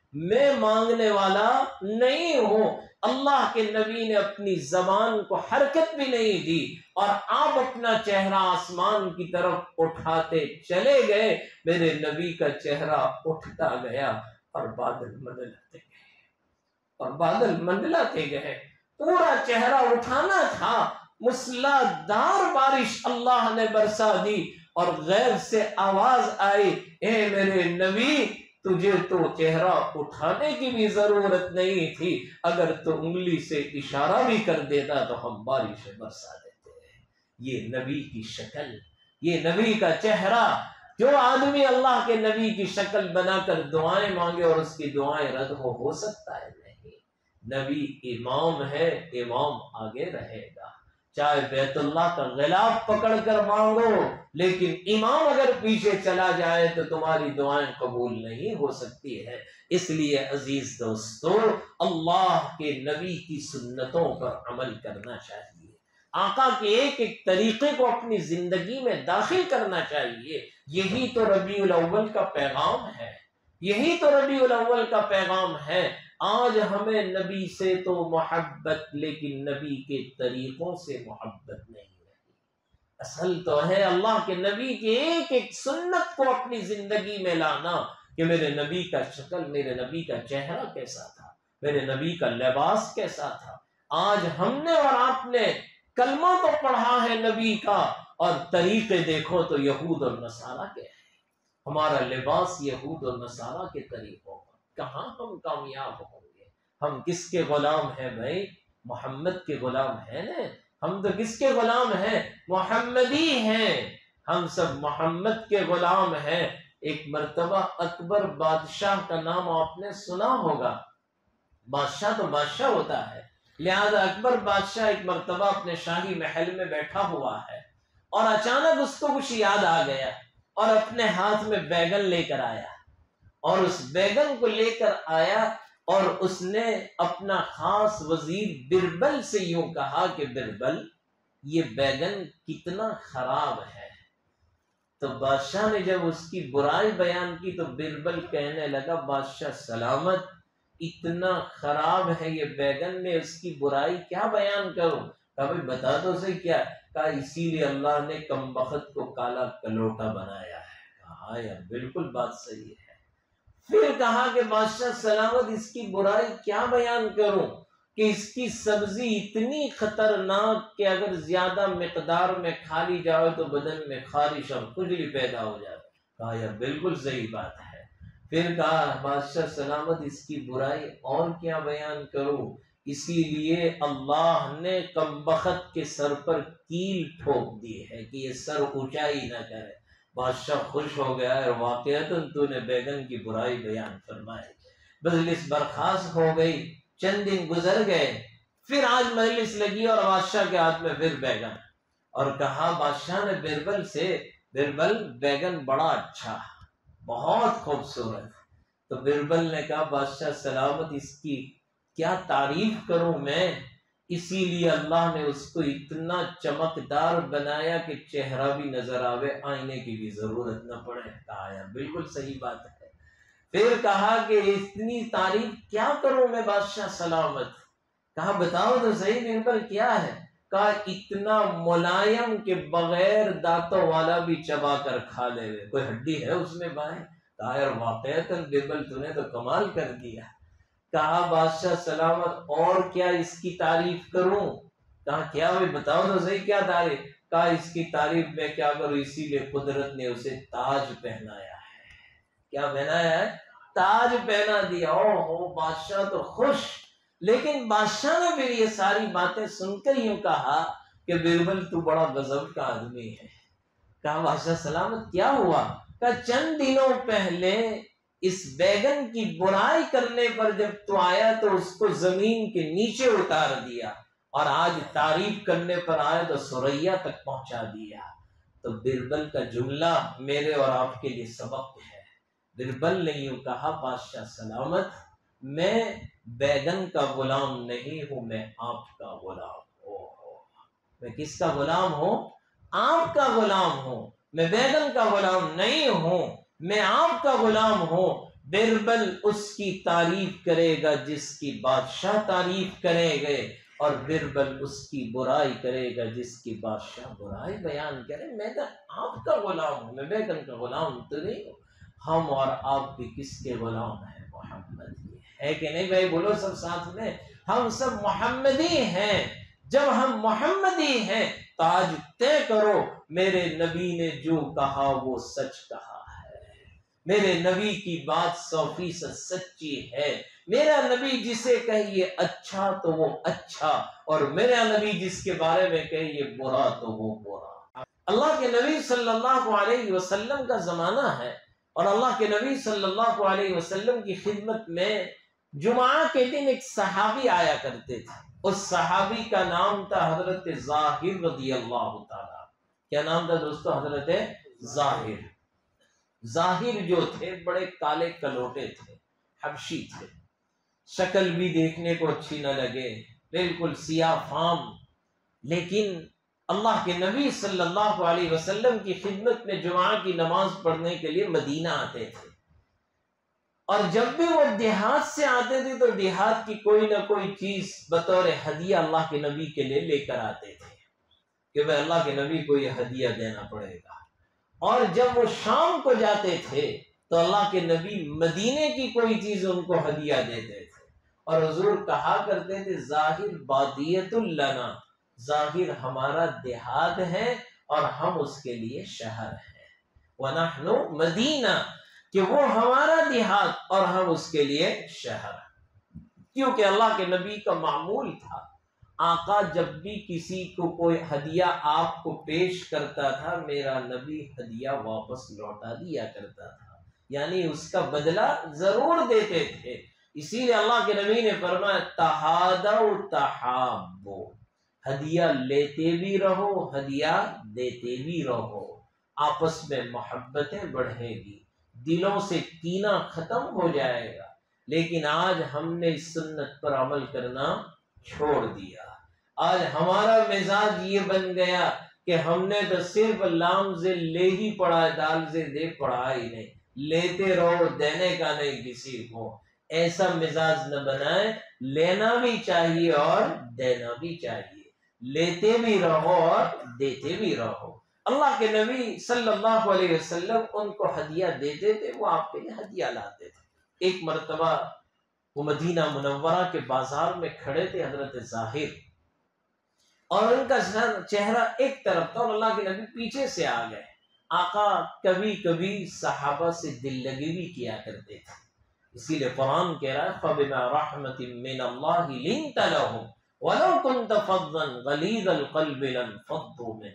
میں مانگنے والا نہیں ہوں۔ اللہ کے نبی نے اپنی زبان کو حرکت بھی نہیں دی اور آپ اپنا چہرہ آسمان کی طرف اٹھاتے چلے گئے، میرے نبی کا چہرہ اٹھتا گیا اور بادل منڈلاتے گئے اور بادل منڈلاتے گئے۔ پورا چہرہ اٹھانا تھا، موسلادھار بارش اللہ نے برسا دی اور غیب سے آواز آئی، اے میرے نبی تجھے تو چہرہ اٹھانے کی بھی ضرورت نہیں تھی، اگر تو انگلی سے اشارہ بھی کر دیتا تو ہم بارش برسا دیتے ہیں۔ یہ نبی کی شکل، یہ نبی کا چہرہ۔ جو آدمی اللہ کے نبی کی شکل بنا کر دعائیں مانگے اور اس کی دعائیں رد ہو سکتا ہے؟ نہیں۔ نبی امام ہے، امام آگے رہے گا۔ چاہے بیت اللہ کا غلاف پکڑ کر مانگو، لیکن امام اگر پیچھے چلا جائے تو تمہاری دعائیں قبول نہیں ہو سکتی ہے۔ اس لیے عزیز دوستو، اللہ کے نبی کی سنتوں پر عمل کرنا چاہیے، آقا کے ایک ایک طریقے کو اپنی زندگی میں داخل کرنا چاہیے۔ یہی تو ربیع الاول کا پیغام ہے، یہی تو ربیع الاول کا پیغام ہے۔ آج ہمیں نبی سے تو محبت، لیکن نبی کے طریقوں سے محبت نہیں رہی۔ اصل تو ہے اللہ کے نبی کی ایک ایک سنت کو اپنی زندگی میں لانا، کہ میرے نبی کا شکل، میرے نبی کا چہرہ کیسا تھا، میرے نبی کا لباس کیسا تھا۔ آج ہم نے اور آپ نے کلمہ تو پڑھا ہے نبی کا، اور طریقے دیکھو تو یہود اور نصارہ کے ہیں۔ ہمارا لباس یہود اور نصارہ کے طریقوں پر، کہاں ہم کامیاب ہوں گے؟ ہم کس کے غلام ہیں بھائی؟ محمد کے غلام ہیں نا۔ ہم تو کس کے غلام ہیں؟ محمدی ہیں۔ ہم سب محمد کے غلام ہیں۔ ایک مرتبہ اکبر بادشاہ کا نام آپ نے سنا ہوگا۔ بادشاہ تو بادشاہ ہوتا ہے، لہذا اکبر بادشاہ ایک مرتبہ اپنے شاہی محل میں بیٹھا ہوا ہے اور اچانک اس کو کچھ یاد آ گیا اور اپنے ہاتھ میں بیگن لے کر آیا، اور اس بیگن کو لے کر آیا اور اس نے اپنا خاص وزیر بربل سے یوں کہا کہ بربل، یہ بیگن کتنا خراب ہے۔ تو بادشاہ نے جب اس کی برائی بیان کی تو بربل کہنے لگا، بادشاہ سلامت، اتنا خراب ہے یہ بیگن، میں اس کی برائی کیا بیان کروں؟ کہا بھائی بتا دو صحیح کیا؟ کہا اسی لیے اللہ نے کمبخت کو کالا کلوٹا بنایا ہے۔ کہا یار بالکل بات صحیح ہے۔ پھر کہا کہ بادشاہ سلامت، اس کی برائی کیا بیان کروں کہ اس کی سبزی اتنی خطرناک کہ اگر زیادہ مقدار میں کھا لی جائے تو بدن میں خارش اور کھجلی پیدا ہو جائے۔ کہا یار بالکل صحیح بات ہے۔ پھر کہا بادشاہ سلامت، اس کی برائی اور کیا بیان کروں؟ اسی لیے اللہ نے کمبخت کے سر پر کیل ٹھوک دی ہے کہ یہ سر اونچائی نہ کرے۔ بادشاہ خوش ہو گیا اور واقعتاً تو نے بیگن کی برائی بیان فرمائی۔ مجلس برخاست ہو گئی، چند دن گزر گئے، پھر آج مجلس لگی اور بادشاہ کے ہاتھ میں پھر بیگن، اور کہا بادشاہ نے بربل سے، بربل بیگن بڑا اچھا، بہت خوبصورت۔ تو بربل نے کہا بادشاہ سلامت، اس کی کیا تعریف کروں میں؟ اسی لیے اللہ نے اس کو اتنا چمکدار بنایا کہ چہرہ بھی نظر آوے، آئینے کی بھی ضرورت نہ پڑے۔ کہا یار بالکل صحیح بات ہے۔ پھر کہا کہ اتنی تعریف کیا کروں میں بادشاہ سلامت؟ کہا بتاؤ تو صحیح بربل کیا ہے؟ کہا اتنا ملائم کہ بغیر دانتوں والا بھی چبا کر کھا لے، کوئی ہڈی ہے اس میں بائیں؟ کہا یار واقعتاً بربل تو نے تو کمال کر دیا۔ کہا بادشاہ سلامت اور کیا اس کی تعریف کروں؟ کہا کیا بھائی بتاؤ تو صحیح کیا تعریف؟ کہا اس کی تعریف میں کیا کروں، اسی لیے قدرت نے اسے تاج پہنایا ہے۔ کیا پہنایا ہے؟ تاج پہنا دیا۔ او بادشاہ تو خوش، لیکن بادشاہ نے پھر یہ ساری باتیں سن کر یوں کہا کہ بربل تو بڑا غضب کا آدمی ہے۔ کہا بادشاہ سلامت کیا ہوا؟ کہا چند دنوں پہلے اس بیگن کی برائی کرنے پر جب تو آیا تو اس کو زمین کے نیچے اتار دیا، اور آج تعریف کرنے پر آیا تو سریا تک پہنچا دیا۔ تو بربل کا جملہ میرے اور آپ کے لیے سبق ہے۔ بربل نے یوں کہا بادشاہ سلامت، میں بیگن کا غلام نہیں ہوں، میں آپ کا غلام ہوں۔ میں کس کا غلام ہوں؟ آپ کا غلام ہوں۔ میں بیگن کا غلام نہیں ہوں، میں آپ کا غلام ہوں۔ بربل اس کی تعریف کرے گا جس کی بادشاہ تعریف کریں گے، اور بربل اس کی برائی کرے گا جس کی بادشاہ برائی بیان کرے۔ میں تو آپ کا غلام ہوں، میں بیگم کا غلام تو نہیں ہوں۔ ہم اور آپ بھی کس کے غلام ہیں؟ محمد ہے کہ نہیں بھائی؟ بولو سب ساتھ میں، ہم سب محمدی ہیں۔ جب ہم محمدی ہیں تو آج طے کرو میرے نبی نے جو کہا وہ سچ کہا ہے، میرے نبی کی بات 100% سچی ہے۔ میرا نبی جسے کہیے اچھا تو وہ اچھا، اور میرا نبی جس کے بارے میں کہیے برا تو وہ برا۔ اللہ کے نبی صلی اللہ علیہ وسلم کا زمانہ ہے، اور اللہ کے نبی صلی اللہ علیہ وسلم کی خدمت میں جمعہ کے دن ایک صحابی آیا کرتے تھے۔ اس صحابی کا نام تھا حضرت ظاہر رضی اللہ تعالیٰ۔ کیا نام تھا دوستو؟ حضرت ظاہر۔ ظاہر جو تھے بڑے کالے کلوٹے تھے، حبشی تھے، شکل بھی دیکھنے کو اچھی نہ لگے، بالکل سیاہ فام، لیکن اللہ کے نبی صلی اللہ علیہ وسلم کی خدمت میں جمعہ کی نماز پڑھنے کے لیے مدینہ آتے تھے، اور جب بھی وہ دیہات سے آتے تھے تو دیہات کی کوئی نہ کوئی چیز بطور ہدیہ اللہ کے نبی کے لیے لے کر آتے تھے کہ بھئی اللہ کے نبی کو یہ ہدیہ دینا پڑے گا۔ اور جب وہ شام کو جاتے تھے تو اللہ کے نبی مدینے کی کوئی چیز ان کو ہدیہ دیتے تھے، اور حضور کہا کرتے تھے ظاہر بادیت لنا، ظاہر ہمارا دیہات ہے اور ہم اس کے لیے شہر ہیں، وَنَحْنُ مدینہ، کہ وہ ہمارا دیہات اور ہم اس کے لیے شہر۔ کیونکہ اللہ کے نبی کا معمول تھا، آقا جب بھی کسی کو کوئی ہدیہ آپ کو پیش کرتا تھا میرا نبی ہدیہ واپس لوٹا دیا کرتا تھا، یعنی اس کا بدلہ ضرور دیتے تھے۔ اسی لیے اللہ کے نبی نے فرمایا تہادوا تحابوا، ہدیہ لیتے بھی رہو، ہدیہ دیتے بھی رہو، آپس میں محبتیں بڑھیں گی، دلوں سے کینہ ختم ہو جائے گا۔ لیکن آج ہم نے اس سنت پر عمل کرنا چھوڑ دیا۔ آج ہمارا مزاج یہ بن گیا کہ ہم نے تو صرف لام سے لے ہی پڑھا ہے، دال سے دے پڑھا ہی نہیں، لیتے رہو، دینے کا نہیں کسی کو۔ ایسا مزاج نہ بنائے، لینا بھی چاہیے اور دینا بھی چاہیے، لیتے بھی رہو اور دیتے بھی رہو۔ اللہ کے نبی صلی اللہ علیہ وسلم ان کو ہدیہ دیتے تھے، وہ آپ کے لیے ہدیہ لاتے تھے۔ ایک مرتبہ وہ مدینہ منورہ کے بازار میں کھڑے تھے حضرت ظاہر، اور ان کا چہرہ ایک طرف تھا اور اللہ کے نبی پیچھے سے آ گئے۔ آقا کبھی کبھی صحابہ سے دل لگی بھی کیا کرتے تھے، اسی لیے قرآن کہہ رہا ہے فَبِمَا رَحْمَةٍ مِّنَ اللَّهِ لِنْتَ لَهُمْ وَلَوْ كُنْتَ فَظًّا غَلِيظَ الْقَلْبِ لَانفَضُّوا مِنْ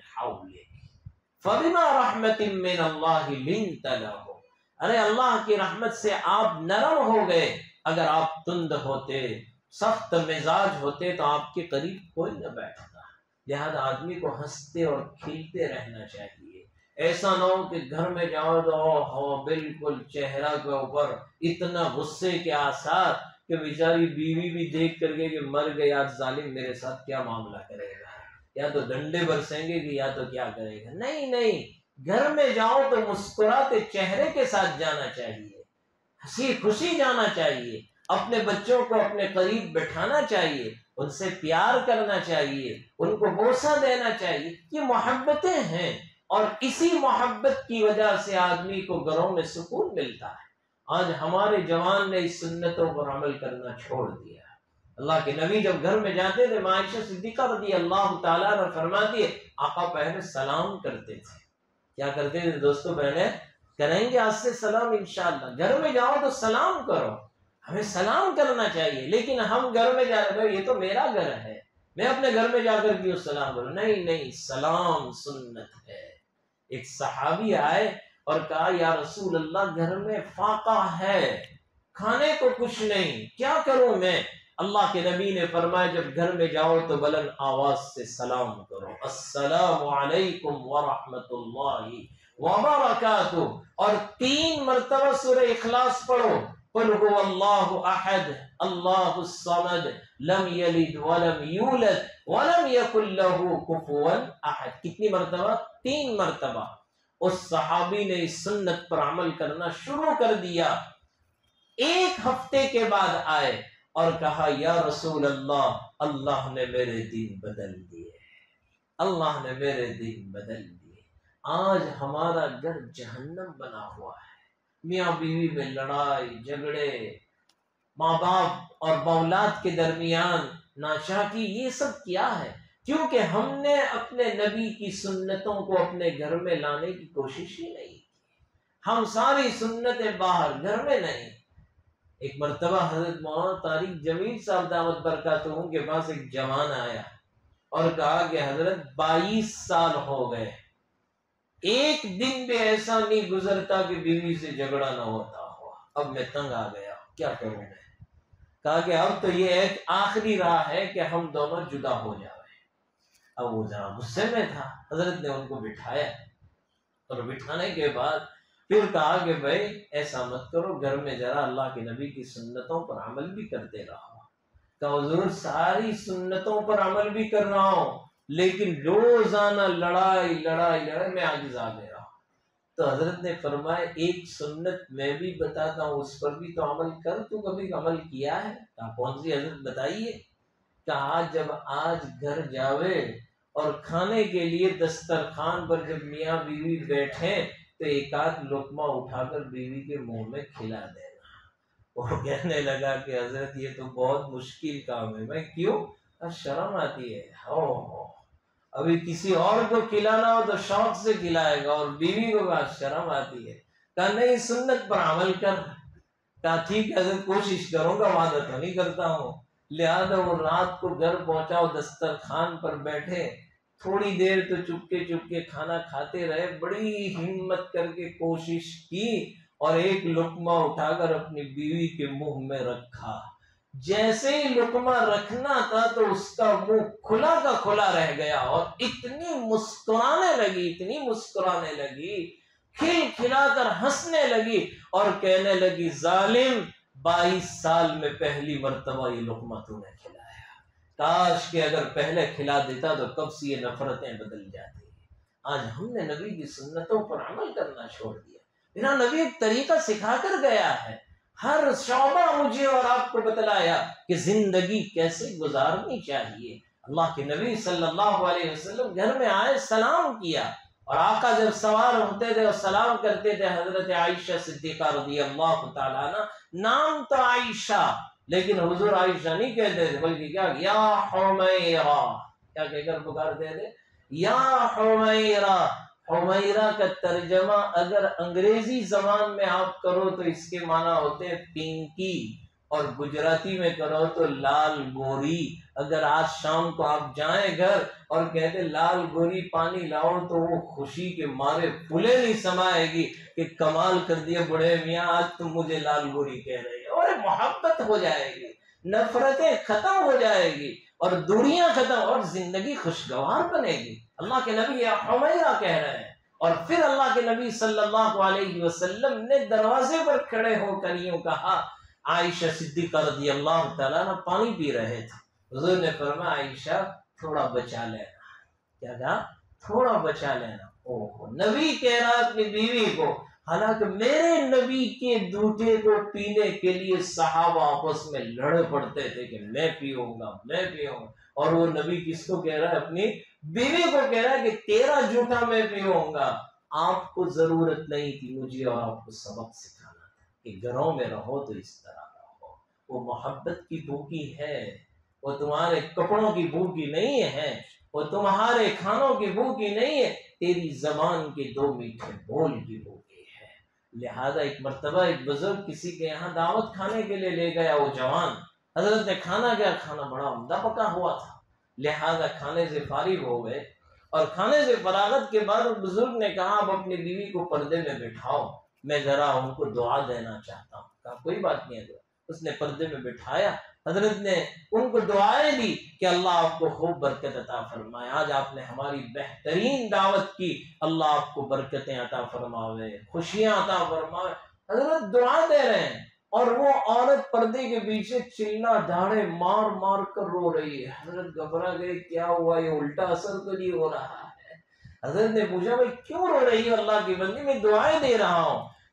حَوْلِكَ فَبِمَا رَحْمَةٍ مِّنَ اللَّهِ لِنْتَ لَهُمْ، ارے اللہ کی رحمت سے آپ نرم ہو گئے، اگر آپ تند ہوتے، سخت مزاج ہوتے تو آپ کے قریب کوئی نہ بیٹھتا۔ لہذا آدمی کو ہنستے اور کھلتے رہنا چاہیے، ایسا نہ ہو کہ گھر میں جاؤ تو بالکل چہرہ کے اوپر اتنا غصے کے آثار کہ بیچاری بیوی بھی دیکھ کر کے کہ مر گئے آج ظالم میرے ساتھ کیا معاملہ کرے گا، یا تو ڈنڈے برسیں گے کہ یا تو کیا کرے گا۔ نہیں نہیں، گھر میں جاؤ تو مسکراتے چہرے کے ساتھ جانا چاہیے، ہنسی خوشی جانا چاہیے، اپنے بچوں کو اپنے قریب بٹھانا چاہیے، ان سے پیار کرنا چاہیے، ان کو بوسہ دینا چاہیے۔ یہ محبتیں ہیں، اور اسی محبت کی وجہ سے آدمی کو گھروں میں سکون ملتا ہے۔ آج ہمارے جوان نے اس سنتوں پر عمل کرنا چھوڑ دیا۔ اللہ کے نبی جب گھر میں جاتے تھے، عائشہ صدیقہ رضی اللہ تعالیٰ عنہ فرماتی ہے آقا پہلے سلام کرتے تھے۔ کیا کرتے تھے دوستو؟ پہلے کریں گے آج سے سلام انشاءاللہ، گھر میں جاؤ تو سلام کرو، ہمیں سلام کرنا چاہیے۔ لیکن ہم گھر میں جا رہے ہیں، یہ تو میرا گھر ہے، میں اپنے گھر میں جا کر کیوں سلام کروں؟ نہیں نہیں، سلام سنت ہے۔ ایک صحابی آئے اور کہا یا رسول اللہ گھر میں فاقہ ہے، کھانے کو کچھ نہیں، کیا کروں میں؟ اللہ کے نبی نے فرمایا جب گھر میں جاؤ تو بلند آواز سے سلام کرو، السلام علیکم ورحمۃ اللہ وبرکاتہ، اور 3 مرتبہ سورہ اخلاص پڑھو، قل هو اللہ احد اللہ الصمد لم یلد ولم یولد ولم یکن له کفوا احد۔ کتنی مرتبہ؟ 3 مرتبہ۔ اس صحابی نے اس سنت پر عمل کرنا شروع کر دیا، ایک ہفتے کے بعد آئے اور کہا یا رسول اللہ، اللہ نے میرے دین بدل دیے، اللہ نے میرے دین بدل دیے، آج ہمارا گھر جہنم بنا ہوا ہے، میاں بیوی میں لڑائی جھگڑے، ماں باپ اور اولاد کے درمیان ناچاکی، یہ سب کیا ہے؟ کیونکہ ہم نے اپنے نبی کی سنتوں کو اپنے گھر میں لانے کی کوشش ہی نہیں کی، ہم ساری سنتیں باہر، گھر میں نہیں۔ ایک مرتبہ حضرت مولانا طارق جمیل صاحب دعوت برکاتہ کے پاس ایک جوان آیا اور کہا کہ حضرت 22 سال ہو گئے، ایک دن بھی ایسا نہیں گزرتا کہ بیوی سے جھگڑا نہ ہوتا ہوا، اب میں تنگ آ گیا، کیا کروں میں؟ کہا کہ اب تو یہ ایک آخری راہ ہے کہ ہم دونوں جدا ہو جائیں۔ اب وہ ذرا غصے میں تھا، حضرت نے ان کو بٹھایا اور بٹھانے کے بعد پھر کہا کہ بھائی ایسا مت کرو، گھر میں ذرا اللہ کے نبی کی سنتوں پر عمل بھی کرتے رہو۔ کہا حضور ساری سنتوں پر عمل بھی کر رہا ہوں، لیکن روزانہ لڑائی لڑائی لڑائی، میں عاجز آ گیا۔ تو حضرت نے فرمایا ایک سنت میں بھی بتاتا ہوں، اس پر بھی تو عمل کر، تو کبھی عمل کیا ہے؟ کہا کون سی حضرت بتائیے؟ کہا جب آج گھر جاوے اور کھانے کے لیے دسترخوان پر جب میاں بیوی بیٹھے تو ایک آدھ لقمہ اٹھا کر بیوی کے منہ میں کھلا دینا۔ وہ کہنے لگا کہ حضرت یہ تو بہت مشکل کام ہے۔ میں کیوں؟ شرم آتی ہے، ابھی کسی اور کو کھلانا ہو تو شوق سے کھلائے گا، اور بیوی کو شرم آتی ہے۔ کہا نہیں، سنت پر عمل کر۔ کہا ٹھیک ہے حضرت، کوشش کروں گا، وعدہ تو نہیں کرتا ہوں۔ لہذا وہ رات کو گھر پہنچا، دسترخوان پر بیٹھے، تھوڑی دیر تو چپکے چپکے کھانا کھاتے رہے، بڑی ہمت کر کے کوشش کی اور ایک لقمہ اٹھا کر اپنی بیوی کے منہ میں رکھا۔ جیسے ہی لقمہ رکھنا تھا تو اس کا منہ کھلا کا کھلا رہ گیا، اور اتنی مسکرانے لگی، کھل کھلا کر ہنسنے لگی اور کہنے لگی ظالم، 22 سال میں پہلی مرتبہ یہ لقمہ تو نے کھلایا، کاش کہ اگر پہلے کھلا دیتا تو کب سے یہ نفرتیں بدل جاتی۔ آج ہم نے نبی کی سنتوں پر عمل کرنا چھوڑ دیا۔ میرا نبی ایک طریقہ سکھا کر گیا ہے، ہر شعبہ مجھے اور آپ کو بتلایا کہ زندگی کیسے گزارنی چاہیے۔ اللہ کے نبی صلی اللہ علیہ وسلم گھر میں آئے، سلام کیا، اور آقا جب سوار ہوتے تھے اور سلام کرتے تھے، حضرت عائشہ صدیقہ رضی اللہ تعالیٰ عنہ، نام تو عائشہ لیکن حضور عائشہ نہیں کہتے تھے، بلکہ کیا یا حمیرہ، کیا کہہ کر پکارتے تھے؟ یا حمیرہ۔ حمیرہ کا ترجمہ اگر انگریزی زبان میں آپ کرو تو اس کے معنی ہوتے ہیں پنکی، اور گجراتی میں کرو تو لال گوری۔ اگر آج شام کو آپ جائیں گھر اور کہتے لال گوری پانی لاؤ تو وہ خوشی کے مارے پھولے نہیں سمائے گی کہ کمال کر دیا بڑے میاں، آج تم مجھے لال گوری کہہ رہے ہیں، اور محبت ہو جائے گی، نفرتیں ختم ہو جائے گی اور دوریاں ختم، اور زندگی خوشگوار بنے گی۔ اللہ کے نبی یا حمیرہ کہہ رہے ہیں، اور پھر اللہ کے نبی صلی اللہ علیہ وسلم نے دروازے پر کھڑے ہو کر یوں کہا، عائشہ صدیقہ رضی اللہ تعالیٰ عنہ پانی پی رہے تھے، حضور نے فرمایا عائشہ تھوڑا بچا لینا۔ کیا کہا؟ تھوڑا بچا لینا۔ اوہ، نبی کہہ رہا اپنی بیوی کو، حالانکہ میرے نبی کے دودھے کو پینے کے لیے صحابہ آپس میں لڑے پڑتے تھے کہ میں پیوں گا، اور وہ نبی کس کو کہہ رہا ہے؟ اپنی بیوی کو کہہ رہا ہے کہ تیرا جھوٹا میں پیوں گا۔ آپ کو ضرورت نہیں تھی، مجھے اور آپ کو سبق سکھانا تھا کہ گھروں میں رہو تو اس طرح رہو۔ وہ محبت کی بھوکی ہے، وہ تمہارے کپڑوں کی بھوکی نہیں ہے، وہ تمہارے کھانوں کی بھوکی نہیں ہے، تیری زبان کے 2 میٹھے بول کی بھوکی ہے۔ لہذا ایک مرتبہ ایک بزرگ کسی کے یہاں دعوت کھانے کے لیے لے گیا، وہ جوان، حضرت نے کھانا کیا، کھانا بڑا عمدہ پکا ہوا تھا، لہذا کھانے سے فارغ ہو گئے، اور کھانے سے فراغت کے بعد بزرگ نے کہا اب اپنی بیوی کو پردے میں بٹھاؤ، میں ذرا ان کو دعا دینا چاہتا ہوں۔ کہا کوئی بات نہیں ہے، اس نے پردے میں بٹھایا، حضرت نے ان کو دعائیں دی کہ اللہ آپ کو خوب برکت عطا فرمائے، آج آپ نے ہماری بہترین دعوت کی، اللہ آپ کو برکتیں عطا فرماوے، خوشیاں عطا فرمائے۔ حضرت دعا دے رہے ہیں اور وہ عورت پردے کے پیچھے چلنا دھاڑے مار مار کر رو رہی ہے۔ حضرت گھبرا گئے، کیا ہوا، یہ الٹا اثر تو نہیں ہو رہا ہے؟ حضرت نے پوچھا بھائی کیوں رو رہی ہے اللہ کی بندی؟ میں دعائیں دے رہا ہوں۔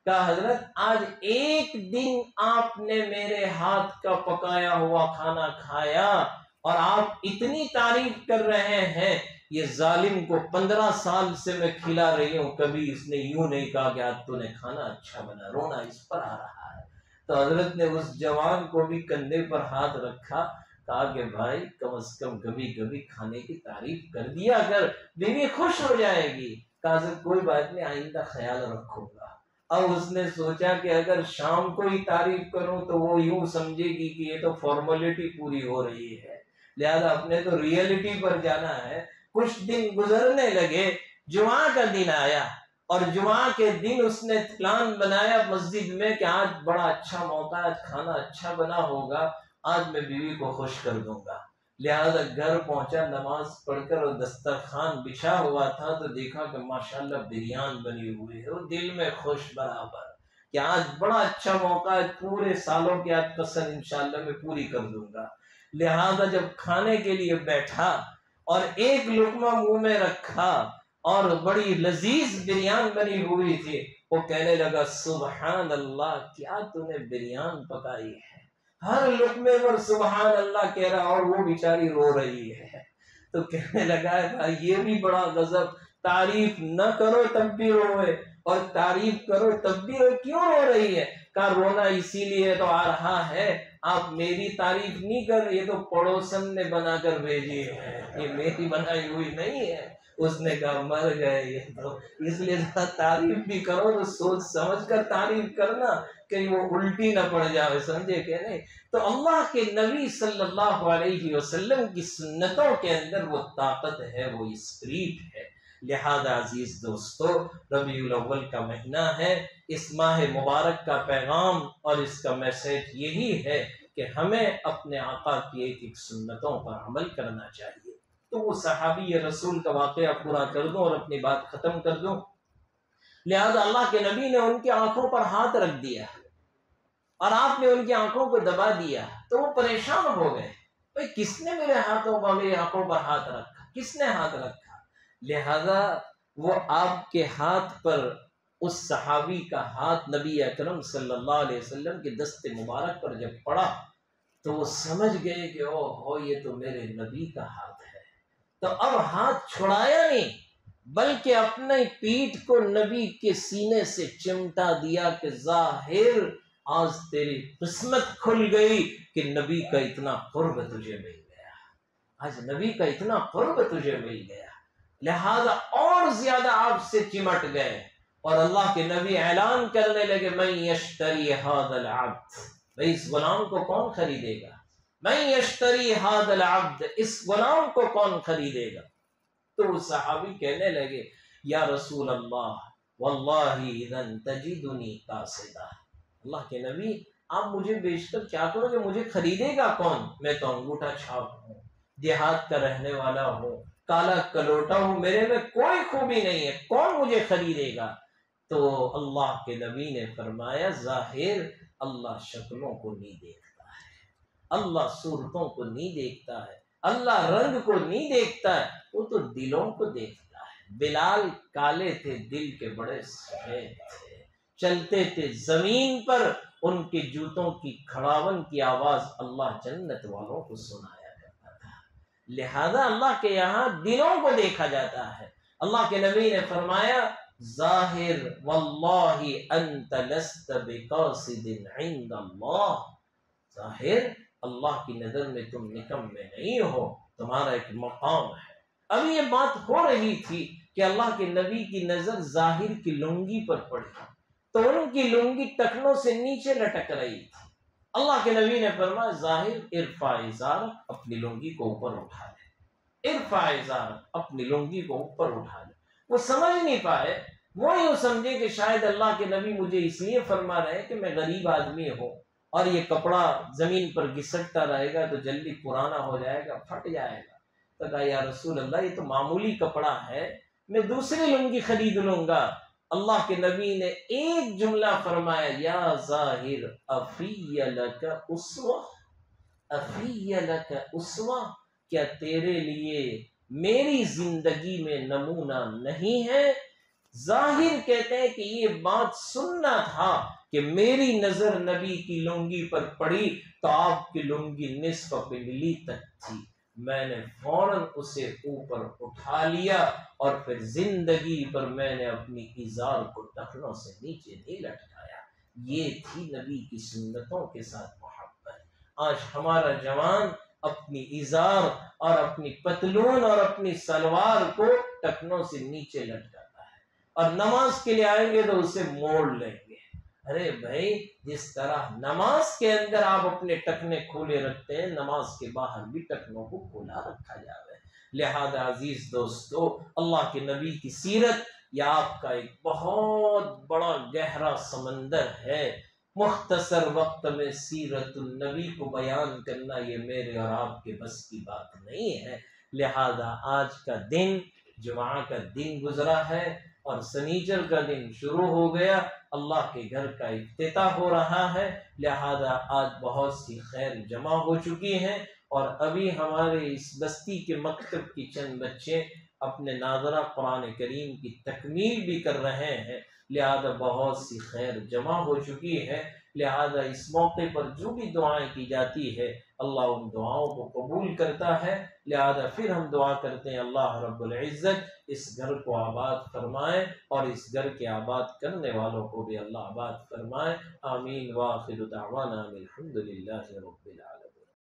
کہا حضرت آج ایک دن آپ نے میرے ہاتھ کا پکایا ہوا کھانا کھایا اور آپ اتنی تعریف کر رہے ہیں، یہ ظالم کو 15 سال سے میں کھلا رہی ہوں، کبھی اس نے یوں نہیں کہا کہ آج تو نے کھانا اچھا بنا، رونا اس پر آ رہا ہے۔ تو حضرت نے اس جوان کو بھی کندھے پر ہاتھ رکھا، کہا کہ بھائی کم از کم کبھی کبھی کھانے کی تعریف کر دیا کر، بیوی خوش ہو جائے گی۔ کہا حضرت کوئی بات نہیں، آئندہ خیال رکھوں گا۔ اب اس نے سوچا کہ اگر شام کو ہی تعریف کروں تو وہ یوں سمجھے گی کہ یہ تو فارمیلٹی پوری ہو رہی ہے، لہذا اپنے تو ریئلٹی پر جانا ہے۔ کچھ دن گزرنے لگے، جمعہ کا دن آیا اور جمعہ کے دن اس نے پلان بنایا مسجد میں کہ آج بڑا اچھا موقع ہے، آج کھانا اچھا بنا ہوگا، آج میں بیوی کو خوش کر دوں گا۔ لہذا گھر پہنچا، نماز پڑھ کر اور دسترخوان بچھا ہوا تھا تو دیکھا کہ ماشاءاللہ بریان بنی ہوئی ہے، وہ دل میں خوش برابر کہ آج بڑا اچھا موقع ہے، پورے سالوں کی آج قسم انشاءاللہ میں پوری کر دوں گا۔ لہذا جب کھانے کے لیے بیٹھا اور ایک لقمہ منہ میں رکھا اور بڑی لذیذ بریان بنی ہوئی تھی، وہ کہنے لگا سبحان اللہ، کیا تو نے بریان پکائی ہے۔ ہر لقمے پر سبحان اللہ کہہ رہا اور وہ بیچاری رو رہی ہے۔ تو کہنے لگا بھائی یہ بھی بڑا غضب، تعریف نہ کرو تب بھی روئے اور تعریف کرو تب بھی روئے، کیوں رو رہی ہے؟ کہا رونا اسی لیے تو آ رہا ہے، آپ میری تعریف نہیں کر رہی، یہ تو پڑوسن نے بنا کر بھیجی ہے، یہ میری بنائی ہوئی نہیں ہے۔ اس نے کہا مر گئے یہ تو، اس لیے تعریف بھی کرو تو سوچ سمجھ کر تعریف کرنا، کہ وہ الٹی نہ پڑ جائے، سمجھے کہ نہیں؟ تو اللہ کے نبی صلی اللہ علیہ وسلم کی سنتوں کے اندر وہ طاقت ہے، وہ اسپرٹ ہے۔ لہذا عزیز دوستو، ربیع الاول کا مہینہ ہے، اس ماہ مبارک کا پیغام اور اس کا میسج یہی ہے کہ ہمیں اپنے آقا کی ایک سنتوں پر عمل کرنا چاہیے۔ تو وہ صحابی رسول کا واقعہ پورا کر دوں اور اپنی بات ختم کر دوں۔ لہذا اللہ کے نبی نے ان کی آنکھوں پر ہاتھ رکھ دیا اور آپ نے ان کی آنکھوں کو دبا دیا، تو وہ پریشان ہو گئے، بھئی کس نے میرے ہاتھوں پر، میری آنکھوں پر ہاتھ رکھا، کس نے ہاتھ رکھا؟ لہذا وہ آپ کے ہاتھ پر، اس صحابی کا ہاتھ نبی اکرم صلی اللہ علیہ وسلم کے دست مبارک پر جب پڑا تو وہ سمجھ گئے کہ او ہو یہ تو میرے نبی کا ہاتھ ہے۔ تو اب ہاتھ چھڑایا نہیں بلکہ اپنے پیٹھ کو نبی کے سینے سے چمٹا دیا کہ ظاہر آج تیری قسمت کھل گئی کہ نبی کا اتنا قرب تجھے مل گیا، آج نبی کا اتنا قرب تجھے مل گیا، لہذا اور زیادہ آپ سے چمٹ گئے اور اللہ کے نبی اعلان کرنے لگے من یشتری ھذا العبد، بھئی اس غلام کو کون خریدے گا؟ من یشتری ھذا العبد، اس غلام کو کون خریدے گا؟ تو وہ صحابی کہنے لگے یا رسول اللہ واللہ اذا تجدنی قاصدہ، اللہ کے نبی آپ مجھے بیچ کر کیا کرو گے، مجھے خریدے گا کون؟ میں تو انگوٹھا چھاپ ہوں، دیہات کا رہنے والا ہوں، کالا کلوٹا ہوں، میرے میں کوئی خوبی نہیں ہے، کون مجھے خریدے گا؟ تو اللہ کے نبی نے فرمایا ظاہر اللہ شکلوں کو نہیں دیکھتا ہے، اللہ صورتوں کو نہیں دیکھتا ہے، اللہ رنگ کو نہیں دیکھتا ہے، وہ تو دلوں کو دیکھتا ہے۔ بلال کالے تھے، دل کے بڑے سفید تھے، چلتے تھے زمین پر، ان کے جوتوں کی کھڑاون کی آواز اللہ جنت والوں کو سنایا کرتا تھا۔ لہذا اللہ کے یہاں دلوں کو دیکھا جاتا ہے۔ اللہ کے نبی نے فرمایا ظاہر واللہ انت لست بقاصد عند اللہ، ظاہر اللہ کی نظر میں تم نکمے نہیں ہو، تمہارا ایک مقام ہے۔ اب یہ بات ہو رہی تھی کہ اللہ کے نبی کی نظر ظاہر کی لنگی پر پڑی تو ان کی لنگی ٹکنوں سے نیچے لٹک رہی تھی۔ اللہ کے نبی نے فرمایا ظاہر ارفع ازارک، اپنی لنگی کو اوپر اٹھا لے، ارفع ازارک، اپنی لنگی کو اوپر اٹھا لے۔ وہ سمجھ نہیں پائے، وہ یوں سمجھے کہ شاید اللہ کے نبی مجھے اس لیے فرما رہے ہیں کہ میں غریب آدمی ہوں اور یہ کپڑا زمین پر گھسٹتا رہے گا تو جلدی پرانا ہو جائے گا، پھٹ جائے گا۔ تو کہا یا رسول اللہ یہ تو معمولی کپڑا ہے، میں دوسری لنگی خرید لوں گا۔ اللہ کے نبی نے ایک جملہ فرمایا یا ظاہر افی لک اسوہ، افی لک اسوہ، کیا تیرے لیے میری زندگی میں نمونہ نہیں ہے؟ ظاہر کہتے ہیں کہ یہ بات سننا تھا کہ میری نظر نبی کی لنگی پر پڑی تو آپ کی لنگی نصف پنڈلی تک تھی، میں نے فوراً اسے اوپر اٹھا لیا اور پھر زندگی پر میں نے اپنی ازار کو ٹخنوں سے نیچے نہیں لٹکایا۔ یہ تھی نبی کی سنتوں کے ساتھ محبت۔ آج ہمارا جوان اپنی ازار اور اپنی پتلون اور اپنی سلوار کو ٹخنوں سے نیچے لٹکاتا ہے، اور نماز کے لیے آئیں گے تو اسے موڑ لیں گے۔ ارے بھائی، جس طرح نماز کے اندر آپ اپنے ٹکنے کھولے رکھتے ہیں، نماز کے باہر بھی ٹکنوں کو کھولا رکھا جاوے۔ لہذا عزیز دوستو، اللہ کے نبی کی سیرت یہ آپ کا ایک بہت بڑا گہرا سمندر ہے۔ مختصر وقت میں سیرت النبی کو بیان کرنا یہ میرے اور آپ کے بس کی بات نہیں ہے۔ لہذا آج کا دن جمعہ کا دن گزرا ہے اور سنیچر کا دن شروع ہو گیا، اللہ کے گھر کا افتتاح ہو رہا ہے۔ لہذا آج بہت سی خیر جمع ہو چکی ہیں، اور ابھی ہمارے اس بستی کے مکتب کی چند بچے اپنے ناظرہ قرآن کریم کی تکمیل بھی کر رہے ہیں، لہذا بہت سی خیر جمع ہو چکی ہے۔ لہذا اس موقع پر جو بھی دعائیں کی جاتی ہے اللہ ان دعاؤں کو قبول کرتا ہے۔ لہذا پھر ہم دعا کرتے ہیں اللہ رب العزت اس گھر کو آباد فرمائے، اور اس گھر کے آباد کرنے والوں کو بھی اللہ آباد فرمائے۔ آمین۔ وآخر دعوانا الحمد للہ رب العالمین۔